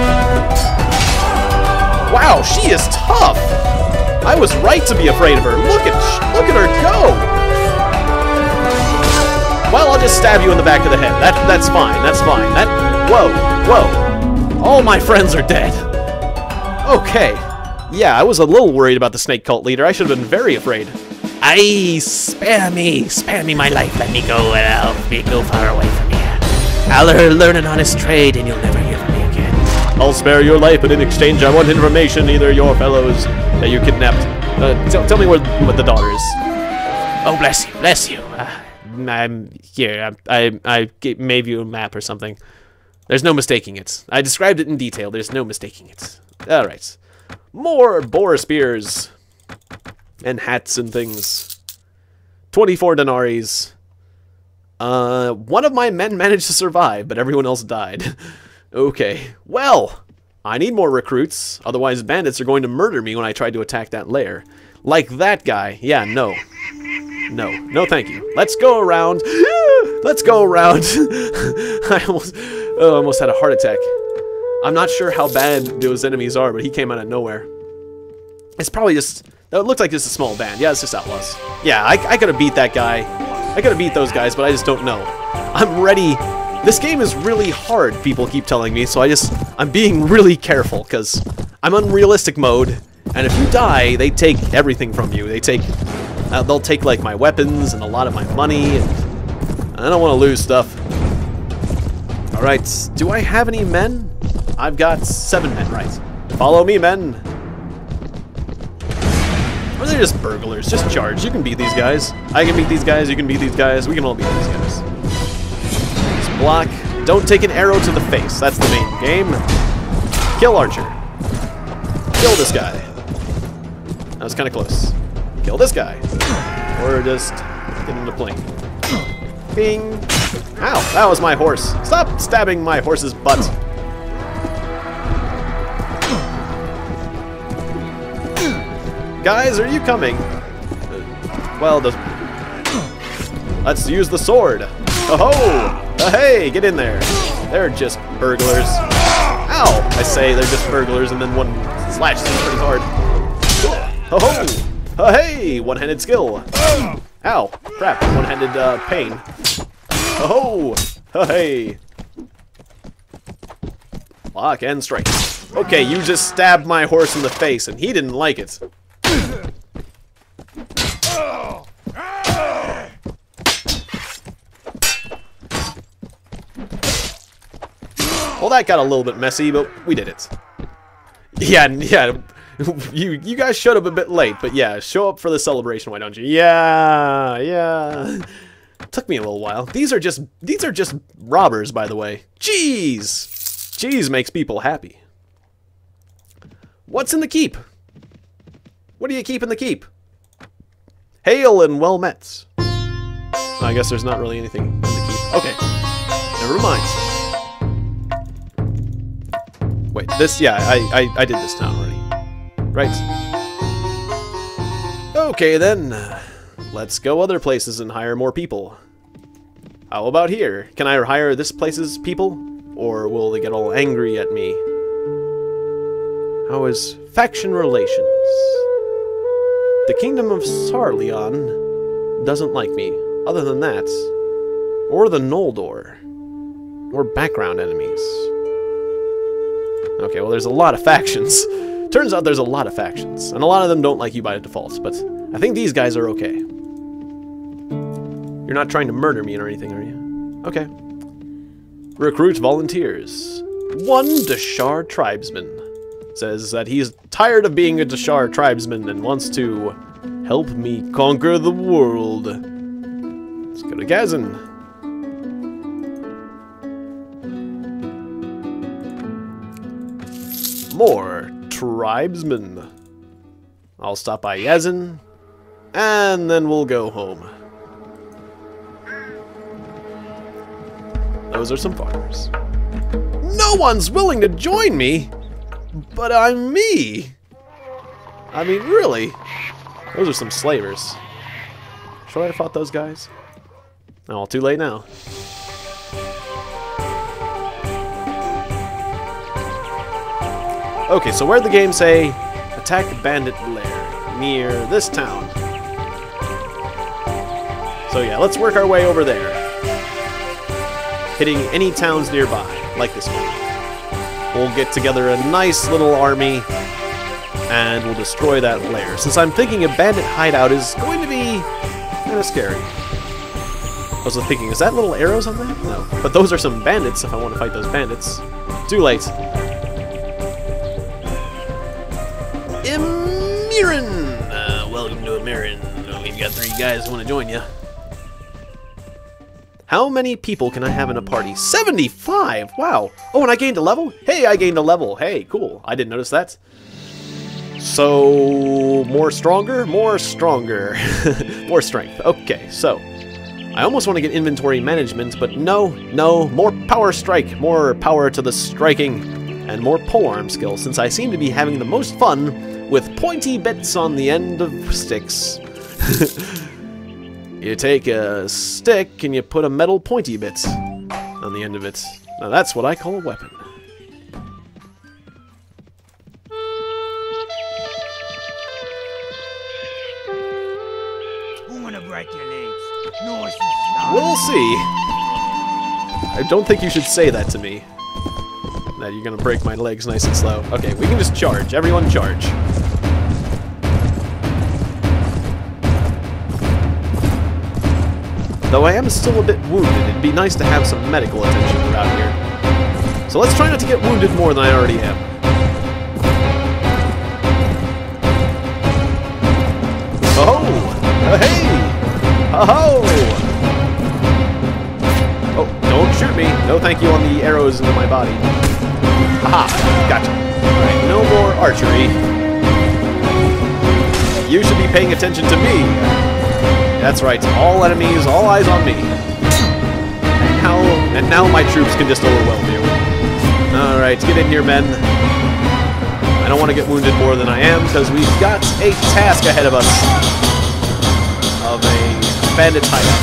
Wow, she is tough. I was right to be afraid of her. Look at look at her go. Well, I'll just stab you in the back of the head. That that's fine. That's fine. That whoa, whoa. All my friends are dead. Okay. Yeah, I was a little worried about the snake cult leader. I should have been very afraid. Aye, spare me, spare me my life. Let me go, and I'll be go far away from here. I'll learn an honest trade, and you'll never hear from me again. I'll spare your life, but in exchange, I want information. Either your fellows that you kidnapped. Uh, tell, tell me where what the daughter is. Oh, bless you, bless you. Uh, I'm here. I I, I gave, made you a map or something. There's no mistaking it. I described it in detail. There's no mistaking it. All right. More boar spears. And hats and things. twenty-four denaries. Uh, one of my men managed to survive, but everyone else died. Okay, well, I need more recruits. Otherwise, bandits are going to murder me when I try to attack that lair. Like that guy. Yeah, no. No, no thank you. Let's go around. Let's go around. I almost, oh, I almost had a heart attack. I'm not sure how bad those enemies are, but he came out of nowhere. It's probably just... It looked like just a small band. Yeah, it's just outlaws. Yeah, I, I could have beat that guy. I could have beat those guys, but I just don't know. I'm ready. This game is really hard, people keep telling me, so I just... I'm being really careful, because I'm on realistic mode, and if you die, they take everything from you. They take... Uh, they'll take, like, my weapons and a lot of my money, and I don't want to lose stuff. Alright, do I have any men? I've got seven men, right. Follow me, men. Or they're just burglars. Just charge. You can beat these guys. I can beat these guys. You can beat these guys. We can all beat these guys. Just block. Don't take an arrow to the face. That's the main game. Kill Archer. Kill this guy. That was kind of close. Kill this guy. Or just get in the plane. Bing. Ow. That was my horse. Stop stabbing my horse's butt. Guys, are you coming? Uh, well, the... let's use the sword. Oh-ho! Uh, hey, get in there. They're just burglars. Ow! I say they're just burglars, and then one slashes them pretty hard. Oh-ho! Uh, hey! One-handed skill. Ow! Crap! One-handed uh, pain. Oh-ho! Uh, hey! Lock and strike. Okay, you just stabbed my horse in the face, and he didn't like it. Well, that got a little bit messy, but we did it. Yeah, yeah. You you guys showed up a bit late, but yeah, show up for the celebration, why don't you? Yeah, yeah. Took me a little while. These are just these are just robbers, by the way. Cheese. Cheese makes people happy. What's in the keep? What do you keep in the keep? Hail and well met. I guess there's not really anything in the keep. Okay. Never mind. Wait, this, yeah, I, I, I did this town already. Right. Okay, then. Let's go other places and hire more people. How about here? Can I hire this place's people? Or will they get all angry at me? How is faction relations? The kingdom of Sarleon doesn't like me. Other than that, or the Noldor, or background enemies. Okay, well, there's a lot of factions. Turns out there's a lot of factions, and a lot of them don't like you by default, but I think these guys are okay. You're not trying to murder me or anything, are you? Okay. Recruit volunteers. One Dashar tribesman says that he's tired of being a Dashar tribesman and wants to help me conquer the world. Let's go to Gazin. More tribesmen. I'll stop by Yazin, and then we'll go home. Those are some farmers. No one's willing to join me, but I'm me. I mean, really? Those are some slavers. Should I have fought those guys? Oh, too late now. Okay, so where'd the game say, attack bandit lair near this town? So yeah, let's work our way over there. Hitting any towns nearby, like this one. We'll get together a nice little army, and we'll destroy that lair. Since I'm thinking a bandit hideout is going to be kind of scary. I was thinking, is that little arrows on that? No. But those are some bandits if I want to fight those bandits. Too late. Emirin! Uh, welcome to Emirin. We've got three guys who want to join you. How many people can I have in a party? seventy-five! Wow! Oh, and I gained a level? Hey, I gained a level. Hey, cool. I didn't notice that. So, more stronger? More stronger. More strength. Okay, so. I almost want to get inventory management, but no, no. More power strike. More power to the striking. And more polearm skill, since I seem to be having the most fun with pointy bits on the end of sticks. You take a stick and you put a metal pointy bit on the end of it. Now that's what I call a weapon. I'm gonna break your legs. Nice and slow. We'll see. I don't think you should say that to me. That you're gonna break my legs nice and slow. Okay, we can just charge. Everyone charge. Though I am still a bit wounded, it'd be nice to have some medical attention around here. So let's try not to get wounded more than I already am. Oh! Uh, hey! Oh! Oh, don't shoot me. No thank you on the arrows into my body. Haha, gotcha. Alright, no more archery. You should be paying attention to me. That's right, all enemies, all eyes on me. And now, and now my troops can just overwhelm you. Alright, get in here, men. I don't want to get wounded more than I am, because we've got a task ahead of us. Of a bandit hideout.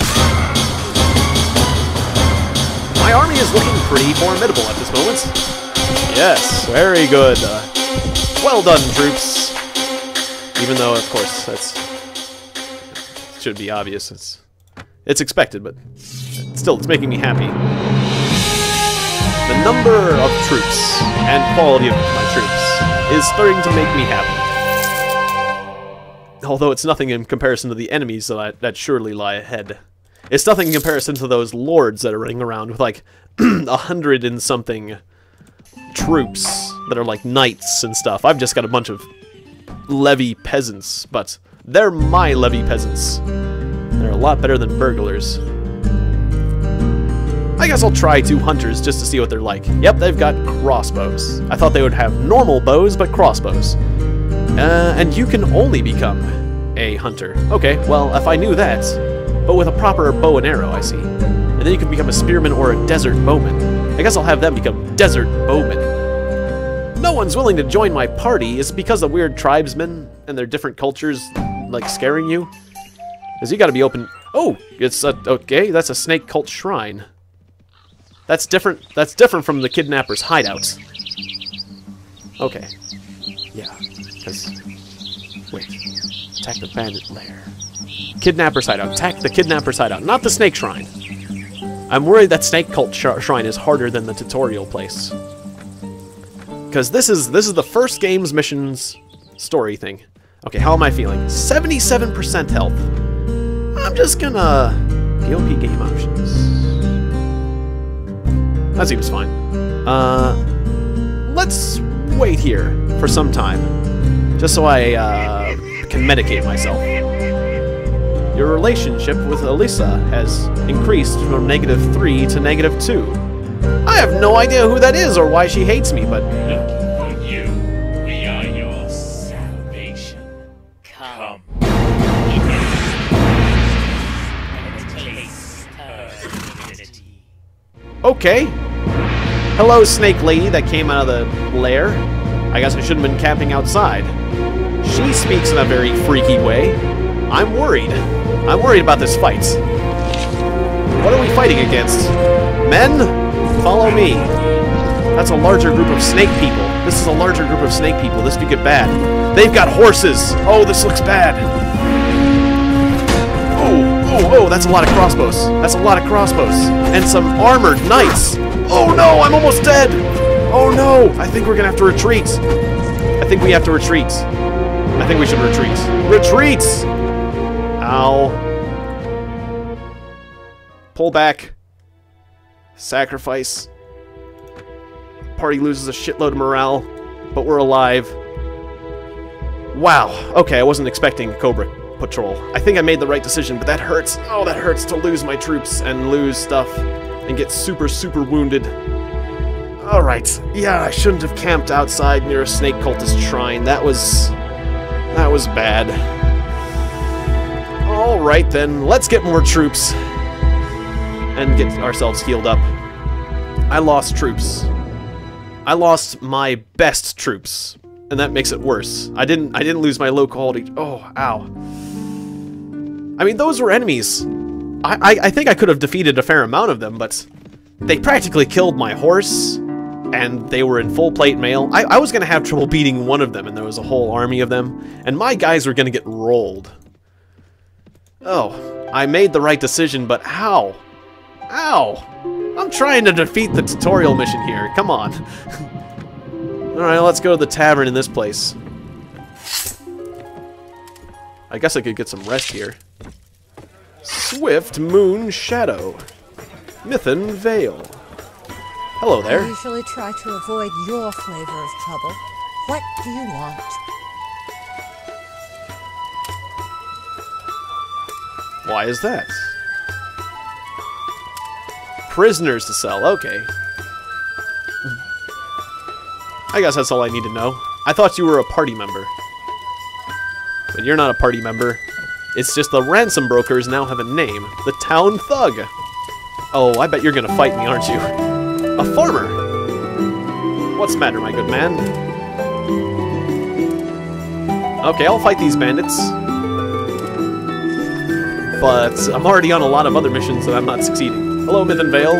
My army is looking pretty formidable at this moment. Yes, very good. Uh, well done, troops. Even though, of course, that's... should be obvious. It's it's expected, but still, it's making me happy. The number of troops and quality of my troops is starting to make me happy. Although it's nothing in comparison to the enemies that, I, that surely lie ahead. It's nothing in comparison to those lords that are running around with like a hundred and something troops that are like knights and stuff. I've just got a bunch of levy peasants, but they're my levy peasants. They're a lot better than burglars. I guess I'll try two hunters just to see what they're like. Yep, they've got crossbows. I thought they would have normal bows, but crossbows. Uh, and you can only become a hunter. Okay, well, if I knew that, but with a proper bow and arrow, I see. And then you can become a spearman or a desert bowman. I guess I'll have them become desert bowmen. No one's willing to join my party. Is it because of weird tribesmen and their different cultures, like, scaring you? Because you gotta be open... Oh, it's a... Okay, that's a snake cult shrine. That's different. That's different from the kidnapper's hideout. Okay. Yeah, because... Wait. Attack the bandit lair. Kidnapper's hideout. Attack the kidnapper's hideout, not the snake shrine. I'm worried that snake cult sh shrine is harder than the tutorial place. Because this is this is the first game's missions story thing. Okay, how am I feeling? seventy-seven percent health. I'm just gonna... P O P game options. That seems fine. Uh, let's wait here for some time. Just so I uh, can medicate myself. Your relationship with Elisa has increased from negative three to negative two. I have no idea who that is or why she hates me, but... Looking for you. We are your salvation. Come. Okay. Hello, snake lady that came out of the lair. I guess I should have been camping outside. She speaks in a very freaky way. I'm worried. I'm worried about this fight. What are we fighting against? Men? Follow me. That's a larger group of snake people. This is a larger group of snake people. This could get bad. They've got horses. Oh, this looks bad. Oh, oh, oh, that's a lot of crossbows. That's a lot of crossbows. And some armored knights. Oh no, I'm almost dead. Oh no, I think we're gonna have to retreat. I think we have to retreat. I think we should retreat. Retreat! Ow. Pull back. Sacrifice. Party loses a shitload of morale, but we're alive. Wow. Okay, I wasn't expecting a Cobra Patrol. I think I made the right decision, but that hurts. Oh, that hurts to lose my troops and lose stuff and get super, super wounded. Alright. Yeah, I shouldn't have camped outside near a snake cultist shrine. That was... That was bad. Alright then, let's get more troops. And get ourselves healed up. I lost troops. I lost my best troops. And that makes it worse. I didn't I didn't lose my low quality... Oh, ow. I mean, those were enemies. I, I, I think I could have defeated a fair amount of them, but... They practically killed my horse. And they were in full plate mail. I, I was going to have trouble beating one of them, and there was a whole army of them. And my guys were going to get rolled. Oh, I made the right decision, but how? Ow! I'm trying to defeat the tutorial mission here. Come on. Alright, let's go to the tavern in this place. I guess I could get some rest here. Swift Moon Shadow. Mythen Vale. Hello there. I usually try to avoid your flavor of trouble. What do you want? Why is that? Prisoners to sell, okay. I guess that's all I need to know. I thought you were a party member. But you're not a party member. It's just the ransom brokers now have a name. The Town Thug. Oh, I bet you're gonna fight me, aren't you? A farmer! What's the matter, my good man? Okay, I'll fight these bandits. But I'm already on a lot of other missions and I'm not succeeding. Hello, Mythen Vale.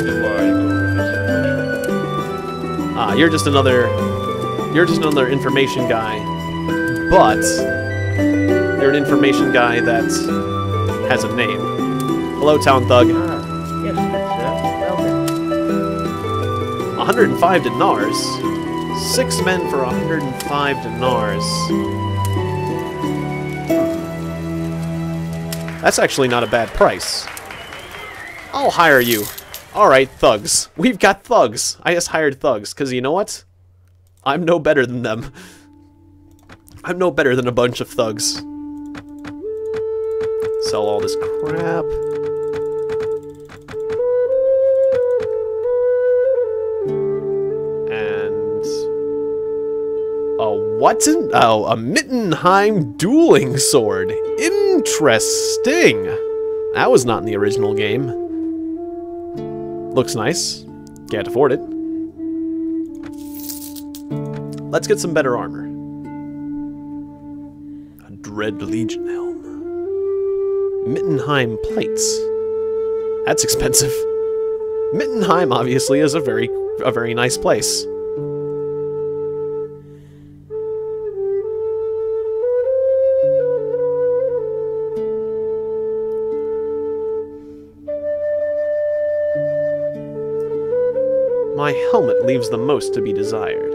Ah, you're just another... You're just another information guy. But... You're an information guy that... has a name. Hello, Town Thug. Yes, good, sir. one hundred five dinars? Six men for one hundred five dinars. That's actually not a bad price. I'll hire you. Alright, thugs. We've got thugs. I just hired thugs, because you know what? I'm no better than them. I'm no better than a bunch of thugs. Sell all this crap. A what? In, oh, a Mittenheim dueling sword. Interesting. That was not in the original game. Looks nice. Can't afford it. Let's get some better armor. A Dread Legion helm. Mittenheim plates. That's expensive. Mittenheim obviously is a very a very nice place. My helmet leaves the most to be desired.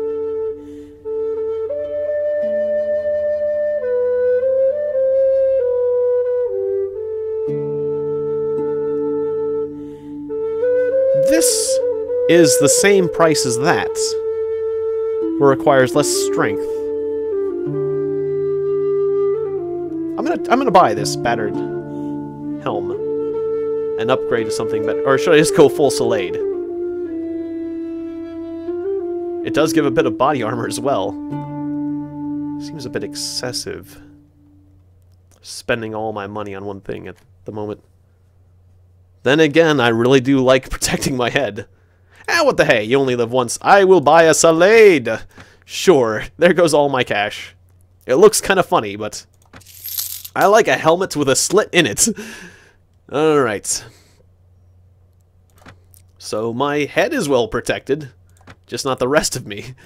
This is the same price as that, but requires less strength. I'm gonna I'm gonna buy this battered helm and upgrade to something better. Or should I just go full Salade? It does give a bit of body armor as well. Seems a bit excessive. Spending all my money on one thing at the moment. Then again, I really do like protecting my head. Ah, what the hey, you only live once. I will buy a Salade! Sure, there goes all my cash. It looks kind of funny, but I like a helmet with a slit in it. Alright. So my head is well protected. Just not the rest of me.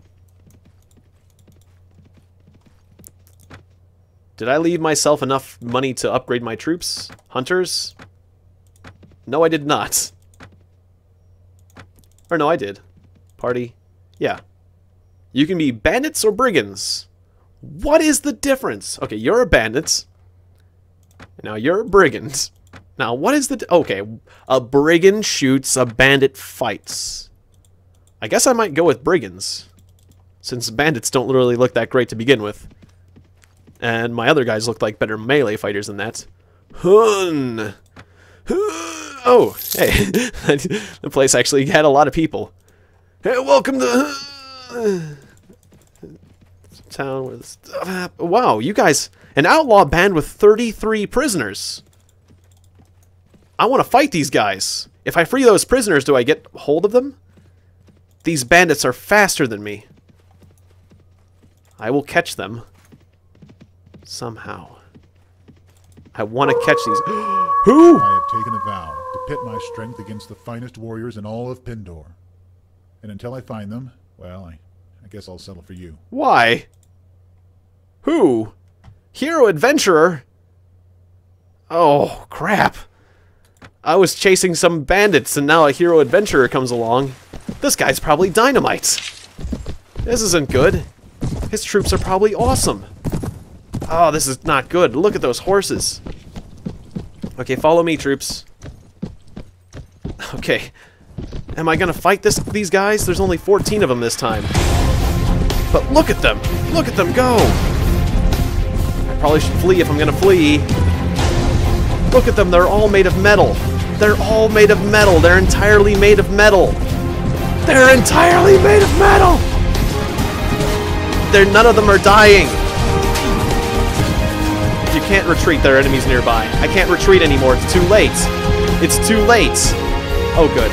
Did I leave myself enough money to upgrade my troops? Hunters? No, I did not. Or no, I did. Party? Yeah. You can be bandits or brigands. What is the difference? Okay, you're a bandit. Now you're a brigand. Now, what is the... Okay, a brigand shoots, a bandit fights. I guess I might go with brigands, since bandits don't really look that great to begin with. And my other guys look like better melee fighters than that. Hun! Oh, hey. The place actually had a lot of people. Hey, welcome to... town with... Uh, wow, you guys... An outlaw band with thirty-three prisoners. I want to fight these guys. If I free those prisoners, do I get hold of them? These bandits are faster than me. I will catch them. Somehow. I want to catch these... Who? I have taken a vow to pit my strength against the finest warriors in all of Pendor. And until I find them, well, I, I guess I'll settle for you. Why? Who? Hero Adventurer? Oh, crap. I was chasing some bandits, and now a Hero Adventurer comes along. This guy's probably dynamite. This isn't good. His troops are probably awesome. Oh, this is not good. Look at those horses. Okay, follow me, troops. Okay. Am I gonna fight this these guys? There's only fourteen of them this time. But look at them! Look at them go! I probably should flee if I'm gonna flee. Look at them, they're all made of metal. They're all made of metal. They're entirely made of metal. They're entirely made of metal! They're, none of them are dying. You can't retreat, there are enemies nearby. I can't retreat anymore, it's too late. It's too late. Oh, good.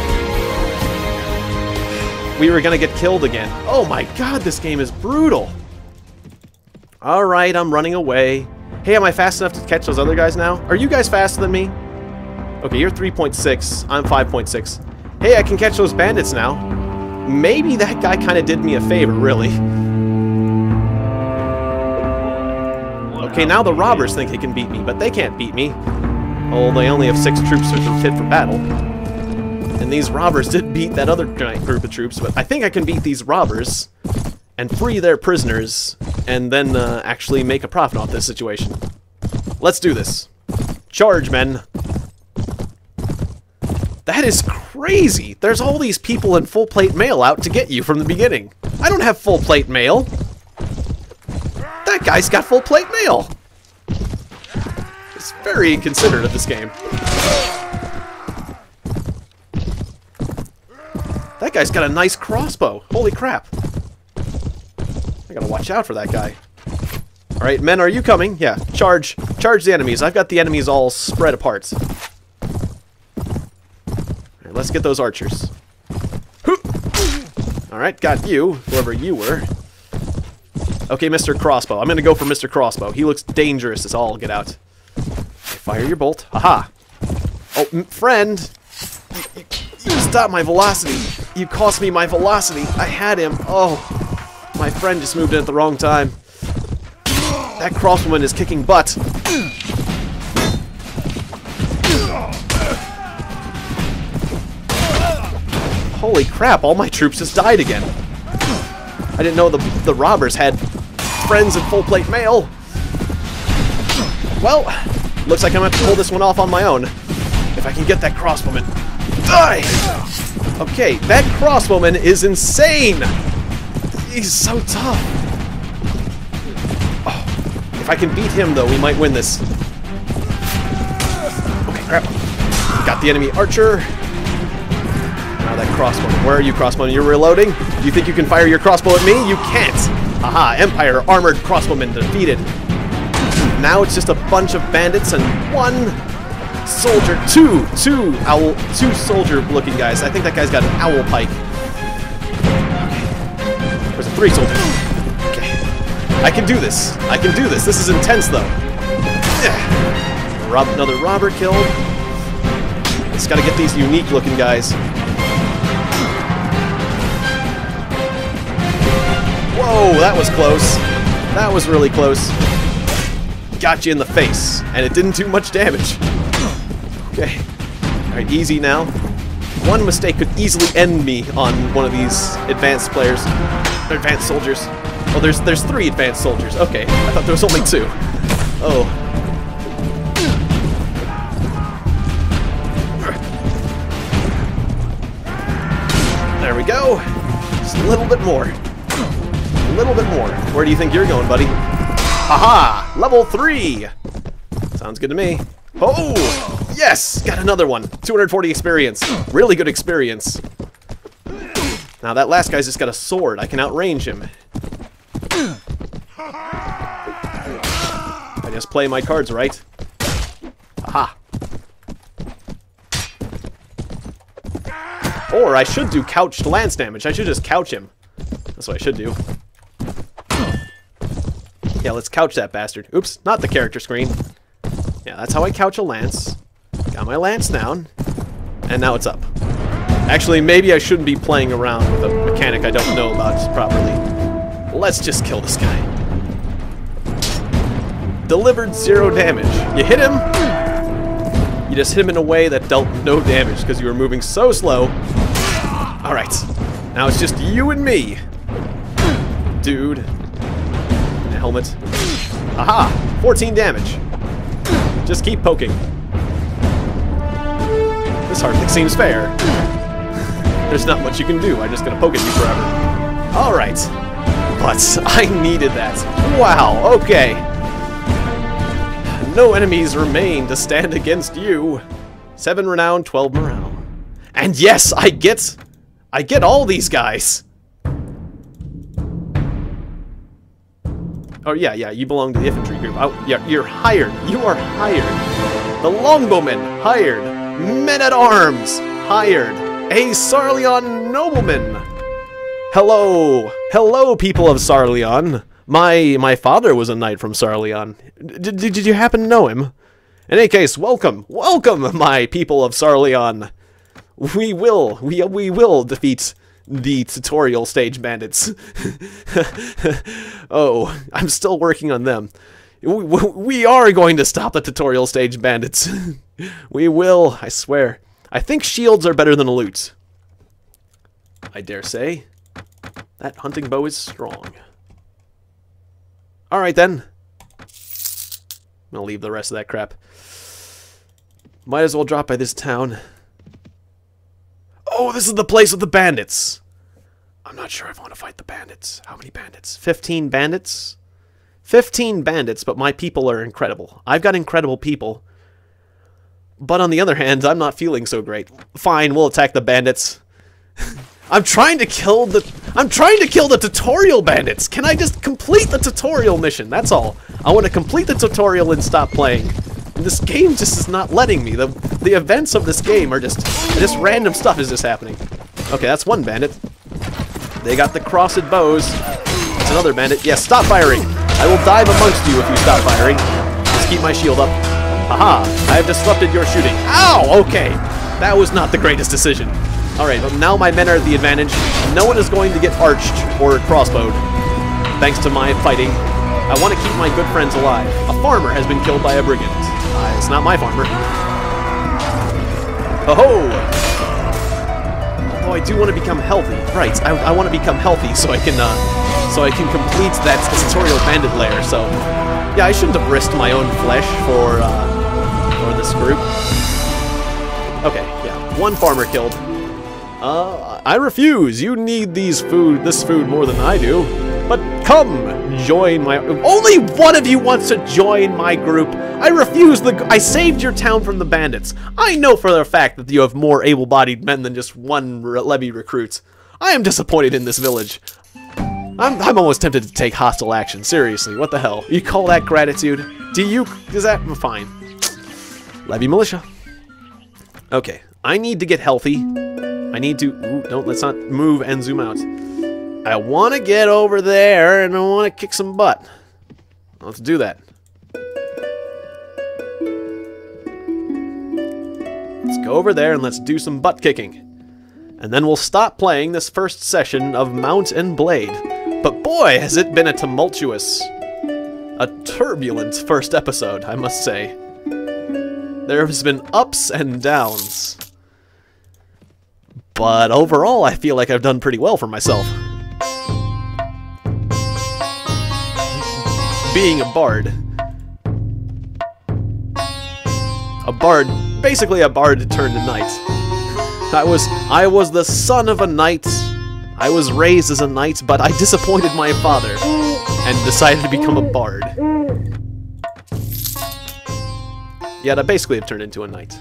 We were gonna get killed again. Oh my god, this game is brutal. Alright, I'm running away. Hey, am I fast enough to catch those other guys now? Are you guys faster than me? Okay, you're three point six. I'm five point six. Hey, I can catch those bandits now. Maybe that guy kind of did me a favor, really. Okay, now the robbers think they can beat me, but they can't beat me. Oh, they only have six troops which are fit for battle. And these robbers did beat that other giant group of troops, but I think I can beat these robbers and free their prisoners, and then uh, actually make a profit off this situation. Let's do this. Charge, men. That is crazy! There's all these people in full plate mail out to get you from the beginning. I don't have full plate mail. That guy's got full plate mail. It's very inconsiderate of this game. That guy's got a nice crossbow. Holy crap. I gotta watch out for that guy. Alright, men, are you coming? Yeah, charge. Charge the enemies. I've got the enemies all spread apart. Alright, let's get those archers. Alright, got you, whoever you were. Okay, Mister Crossbow. I'm gonna go for Mister Crossbow. He looks dangerous as all get out. Fire your bolt. Haha. Oh, m friend! You, you, you stopped my velocity. You cost me my velocity. I had him. Oh, my friend just moved in at the wrong time. That crossbowman is kicking butt. Holy crap, all my troops just died again. I didn't know the, the robbers had friends in full plate mail. Well, looks like I'm going to have to pull this one off on my own. If I can get that crossbowman. Die! Okay, that crossbowman is insane! He's so tough. Oh, if I can beat him, though, we might win this. Okay, crap. Got the enemy archer. Now that crossbowman. Where are you, crossbowman? You're reloading? Do you think you can fire your crossbow at me? You can't! Aha, Empire armored crossbowman defeated. Now it's just a bunch of bandits and one soldier. Two! Two owl... Two soldier-looking guys. I think that guy's got an owl pike. Okay. There's three soldiers. Okay. I can do this. I can do this. This is intense, though. Yeah. Rob another robber killed. Just gotta get these unique-looking guys. Whoa, that was close. That was really close. Got you in the face, and it didn't do much damage. Okay. Alright, easy now. One mistake could easily end me on one of these advanced players. Advanced soldiers. Oh, there's there's three advanced soldiers. Okay, I thought there was only two. Oh. There we go. Just a little bit more. A little bit more. Where do you think you're going, buddy? Haha! Level three! Sounds good to me. Oh! Yes! Got another one. two hundred forty experience. Really good experience. Now that last guy's just got a sword. I can outrange him. I just play my cards right. Aha! Or I should do couched lance damage. I should just couch him. That's what I should do. Yeah, let's couch that bastard. Oops, not the character screen. Yeah, that's how I couch a lance. Got my lance down. And now it's up. Actually, maybe I shouldn't be playing around with a mechanic I don't know about properly. Let's just kill this guy. Delivered zero damage. You hit him. You just hit him in a way that dealt no damage because you were moving so slow. Alright. Now it's just you and me. Dude. Helmet. Aha! fourteen damage. Just keep poking. This hardly seems fair. There's not much you can do. I'm just gonna poke at you forever. Alright. But I needed that. Wow, okay. No enemies remain to stand against you. Seven renown, twelve morale. And yes, I get... I get all these guys. Oh, yeah, yeah, you belong to the infantry group. Oh, yeah, you're hired. You are hired. The longbowmen, hired. Men-at-arms, hired. A Sarleon nobleman. Hello. Hello, people of Sarleon. My my father was a knight from Sarleon. Did, did, did you happen to know him? In any case, welcome. Welcome, my people of Sarleon. We will, we, we will defeat... the tutorial stage bandits. Oh, I'm still working on them. We, we are going to stop the tutorial stage bandits. We will, I swear. I think shields are better than loot. I dare say. That hunting bow is strong. Alright then. I'm gonna leave the rest of that crap. Might as well drop by this town. Oh, this is the place with the bandits. I'm not sure if I want to fight the bandits. How many bandits? fifteen bandits? fifteen bandits, but my people are incredible. I've got incredible people. But on the other hand, I'm not feeling so great. Fine, we'll attack the bandits. I'm trying to kill the... I'm trying to kill the tutorial bandits! Can I just complete the tutorial mission? That's all. I want to complete the tutorial and stop playing. And this game just is not letting me. The the events of this game are just... Just random stuff is just happening. Okay, that's one bandit. They got the crossed bows. That's another bandit. Yes, stop firing! I will dive amongst you if you stop firing. Just keep my shield up. Haha, I have disrupted your shooting. Ow! Okay. That was not the greatest decision. Alright, but now my men are at the advantage. No one is going to get arched or crossbowed, thanks to my fighting. I want to keep my good friends alive. A farmer has been killed by a brigand. Uh, it's not my farmer. Oh-ho! Oh, I do want to become healthy. Right, I, I want to become healthy so I can, uh, so I can complete that tutorial bandit lair. So, yeah, I shouldn't have risked my own flesh for, uh, for this group. Okay, yeah, one farmer killed. Uh, I refuse. You need these food, this food more than I do. But come, join my... Only one of you wants to join my group. I refuse the... I saved your town from the bandits. I know for a fact that you have more able-bodied men than just one re levy recruits. I am disappointed in this village. I'm, I'm almost tempted to take hostile action. Seriously, what the hell? You call that gratitude? Do you... Is that... Fine. Levy militia. Okay, I need to get healthy. I need to... Ooh, don't, let's not move and zoom out. I want to get over there, and I want to kick some butt. Let's do that. Let's go over there, and let's do some butt kicking. And then we'll stop playing this first session of Mount and Blade. But boy, has it been a tumultuous, a turbulent first episode, I must say. There has been ups and downs. But overall, I feel like I've done pretty well for myself. Being a bard. A bard, basically a bard turned to knight. I was, I was the son of a knight. I was raised as a knight, but I disappointed my father and decided to become a bard. Yet I basically have turned into a knight.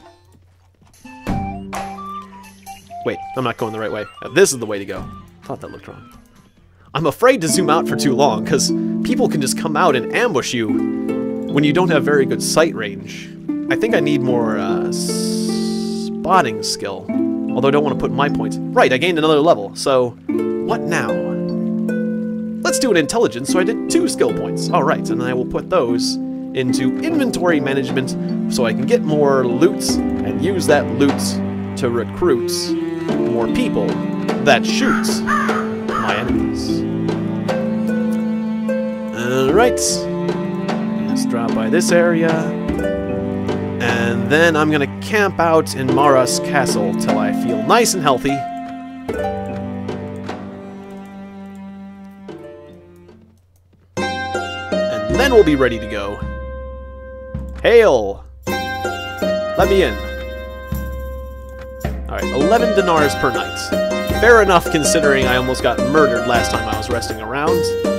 Wait, I'm not going the right way. Uh, this is the way to go. Thought that looked wrong. I'm afraid to zoom out for too long, because people can just come out and ambush you when you don't have very good sight range. I think I need more uh, spotting skill. Although I don't want to put my points. Right, I gained another level, so what now? Let's do an intelligence, so I did two skill points. Alright, and then I will put those into inventory management so I can get more loot and use that loot to recruit more people that shoot my enemies. Alright. Let's drop by this area. And then I'm gonna camp out in Mara's castle till I feel nice and healthy. And then we'll be ready to go. Hail! Let me in. Alright, eleven dinars per night. Fair enough considering I almost got murdered last time I was resting around.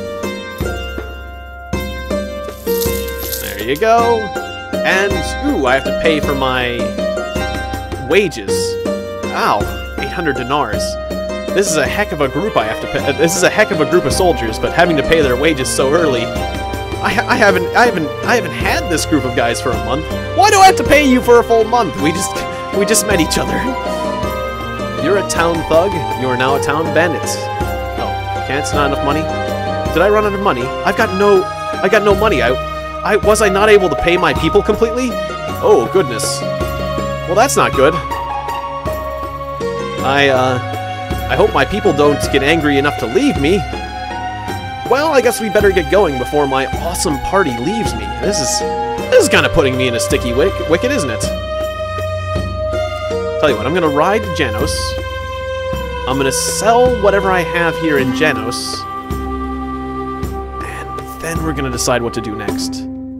There you go. And, ooh, I have to pay for my wages. Ow, eight hundred dinars. This is a heck of a group I have to pay. This is a heck of a group of soldiers, but having to pay their wages so early. I, ha I haven't, I haven't, I haven't had this group of guys for a month. Why do I have to pay you for a full month? We just, we just met each other. You're a town thug. You are now a town bandit. Oh, can't. It's not enough money. Did I run out of money? I've got no, I got no money. I, I was I not able to pay my people completely? Oh goodness. Well, that's not good. I, uh, I hope my people don't get angry enough to leave me. Well, I guess we better get going before my awesome party leaves me. This is, this is kind of putting me in a sticky wick wicket, isn't it? Tell you what, I'm gonna ride to Janos. I'm gonna sell whatever I have here in Janos. And then we're gonna decide what to do next.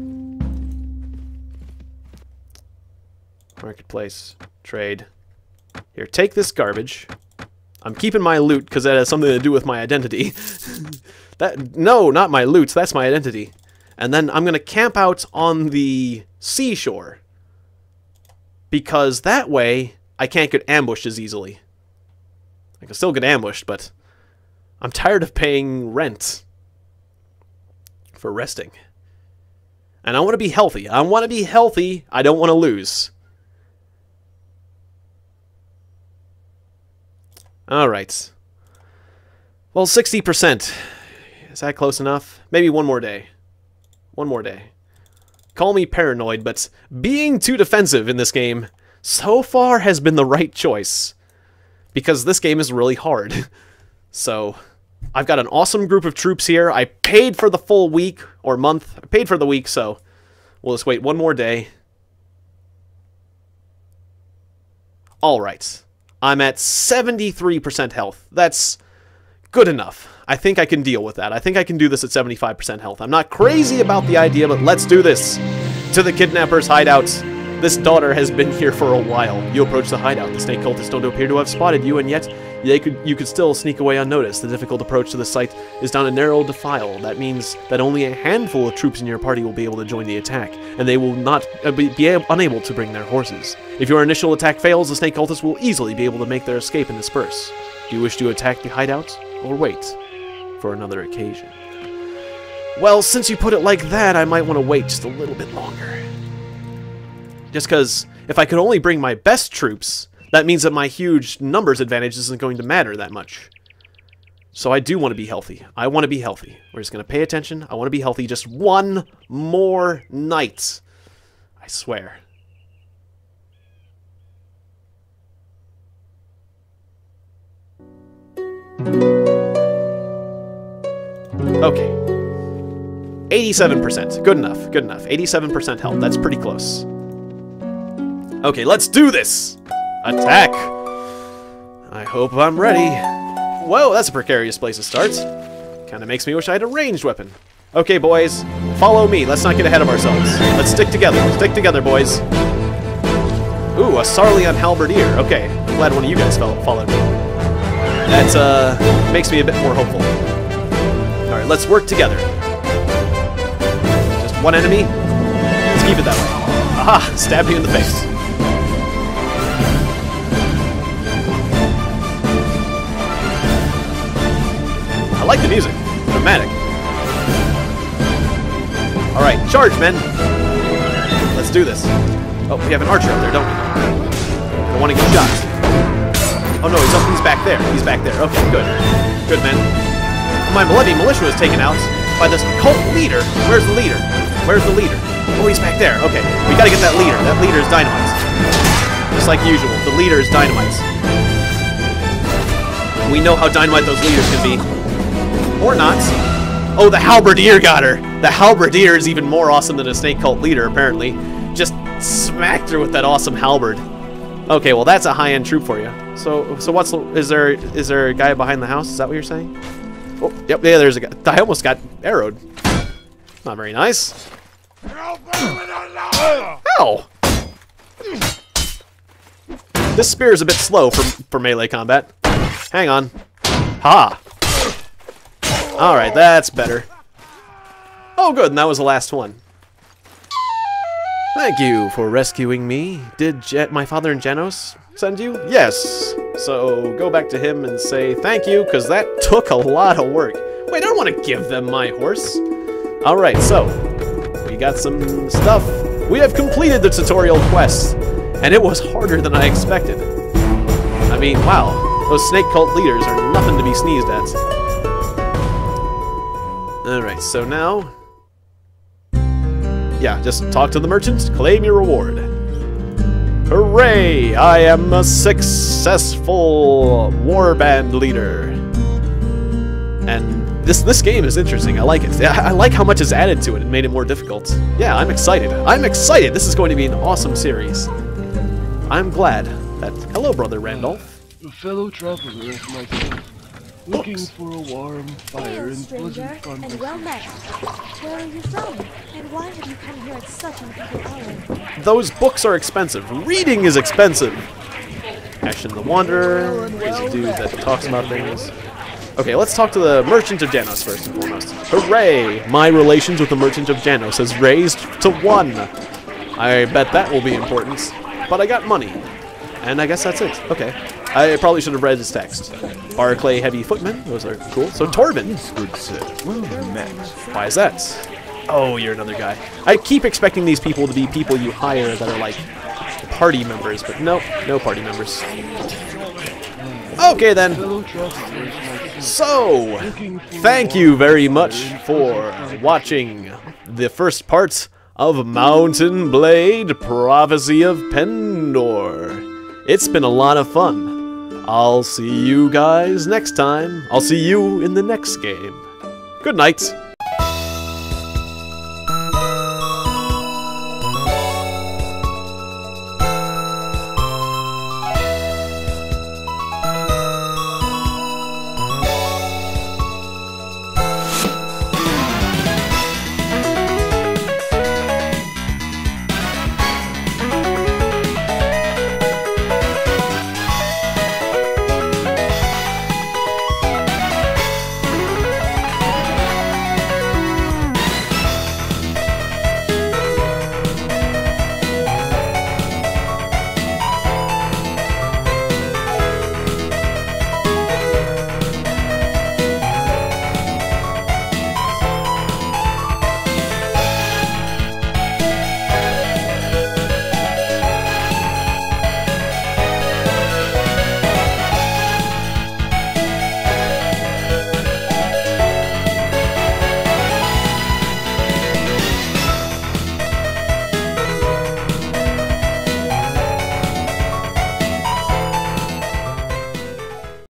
Marketplace. Trade. Here, take this garbage. I'm keeping my loot because that has something to do with my identity. That no, not my loot. That's my identity. And then I'm going to camp out on the seashore. Because that way, I can't get ambushed as easily. I can still get ambushed, but I'm tired of paying rent for resting. And I want to be healthy. I want to be healthy. I don't want to lose. Alright. Well, sixty percent. Is that close enough? Maybe one more day. One more day. Call me paranoid, but being too defensive in this game so far has been the right choice. Because this game is really hard. So, I've got an awesome group of troops here. I paid for the full week, or month. I paid for the week, so we'll just wait one more day. Alright. I'm at seventy-three percent health. That's good enough. I think I can deal with that. I think I can do this at seventy-five percent health. I'm not crazy about the idea, but let's do this. To the kidnapper's hideout. This daughter has been here for a while. You approach the hideout. The snake cultists don't appear to have spotted you, and yet they could, you could still sneak away unnoticed. The difficult approach to the site is down a narrow defile. That means that only a handful of troops in your party will be able to join the attack, and they will not uh, be, be unable to bring their horses. If your initial attack fails, the snake cultists will easily be able to make their escape and disperse. Do you wish to attack the hideout, or wait for another occasion? Well, since you put it like that, I might want to wait just a little bit longer. Just because if I could only bring my best troops, that means that my huge numbers advantage isn't going to matter that much. So I do want to be healthy. I want to be healthy. We're just going to pay attention. I want to be healthy just one more night. I swear. Okay. eighty-seven percent. Good enough. Good enough. eighty-seven percent health. That's pretty close. Okay, let's do this! Attack! I hope I'm ready. Whoa, that's a precarious place to start. Kinda makes me wish I had a ranged weapon. Okay, boys. Follow me. Let's not get ahead of ourselves. Let's stick together. Stick together, boys. Ooh, a Sarlian halberdier. Okay, glad one of you guys followed me. That, uh, makes me a bit more hopeful. Alright, let's work together. Just one enemy. Let's keep it that way. Aha! Stabbed me in the face. I like the music. Dramatic. Alright, charge, men. Let's do this. Oh, we have an archer up there, don't we? I want to get shot. Oh no, he's up, he's back there. He's back there. Okay, good. Good, men. My bloody militia was taken out by this cult leader. Where's the leader? Where's the leader? Oh, he's back there. Okay, we gotta get that leader. That leader is dynamite. Just like usual, the leader is dynamite. We know how dynamite those leaders can be. Or not. Oh, the halberdier got her. The halberdier is even more awesome than a snake cult leader, apparently. Just smacked her with that awesome halberd. Okay, well that's a high-end troop for you. So, so what's the, is there? Is there a guy behind the house? Is that what you're saying? Oh, yep, yeah, there's a guy. I almost got arrowed. Not very nice. Ow! This spear is a bit slow for for melee combat. Hang on. Ha! Alright, that's better. Oh good, and that was the last one. Thank you for rescuing me. Did Je my father and Janos send you? Yes. So go back to him and say thank you, because that took a lot of work. Wait, I don't want to give them my horse. Alright, so we got some stuff. We have completed the tutorial quest, and it was harder than I expected. I mean, wow, those snake cult leaders are nothing to be sneezed at. Alright, so now... Yeah, just talk to the merchant, claim your reward. Hooray! I am a successful warband leader. And this this game is interesting. I like it. I, I like how much is added to it and made it more difficult. Yeah, I'm excited. I'm excited! This is going to be an awesome series. I'm glad that... Hello, Brother Randolph. A fellow traveler of myself. Looking for a warm fire and pleasant fun. And well met. Where are you from? And why have you come here at such an early hour? Those books are expensive. Reading is expensive. Ashen the Wanderer is a dude that talks about things. Okay, let's talk to the Merchant of Janos first and foremost. Hooray! My relations with the Merchant of Janos has raised to one. I bet that will be important. But I got money. And I guess that's it. Okay. I probably should have read his text. Barclay Heavy Footman, those are cool. So Torben. Yes, good sir. Well met. Why is that? Oh, you're another guy. I keep expecting these people to be people you hire that are like party members, but nope, no party members. Okay then. So, thank you very much for watching the first part of Mountain Blade Prophecy of Pendor. It's been a lot of fun. I'll see you guys next time. I'll see you in the next game. Good night.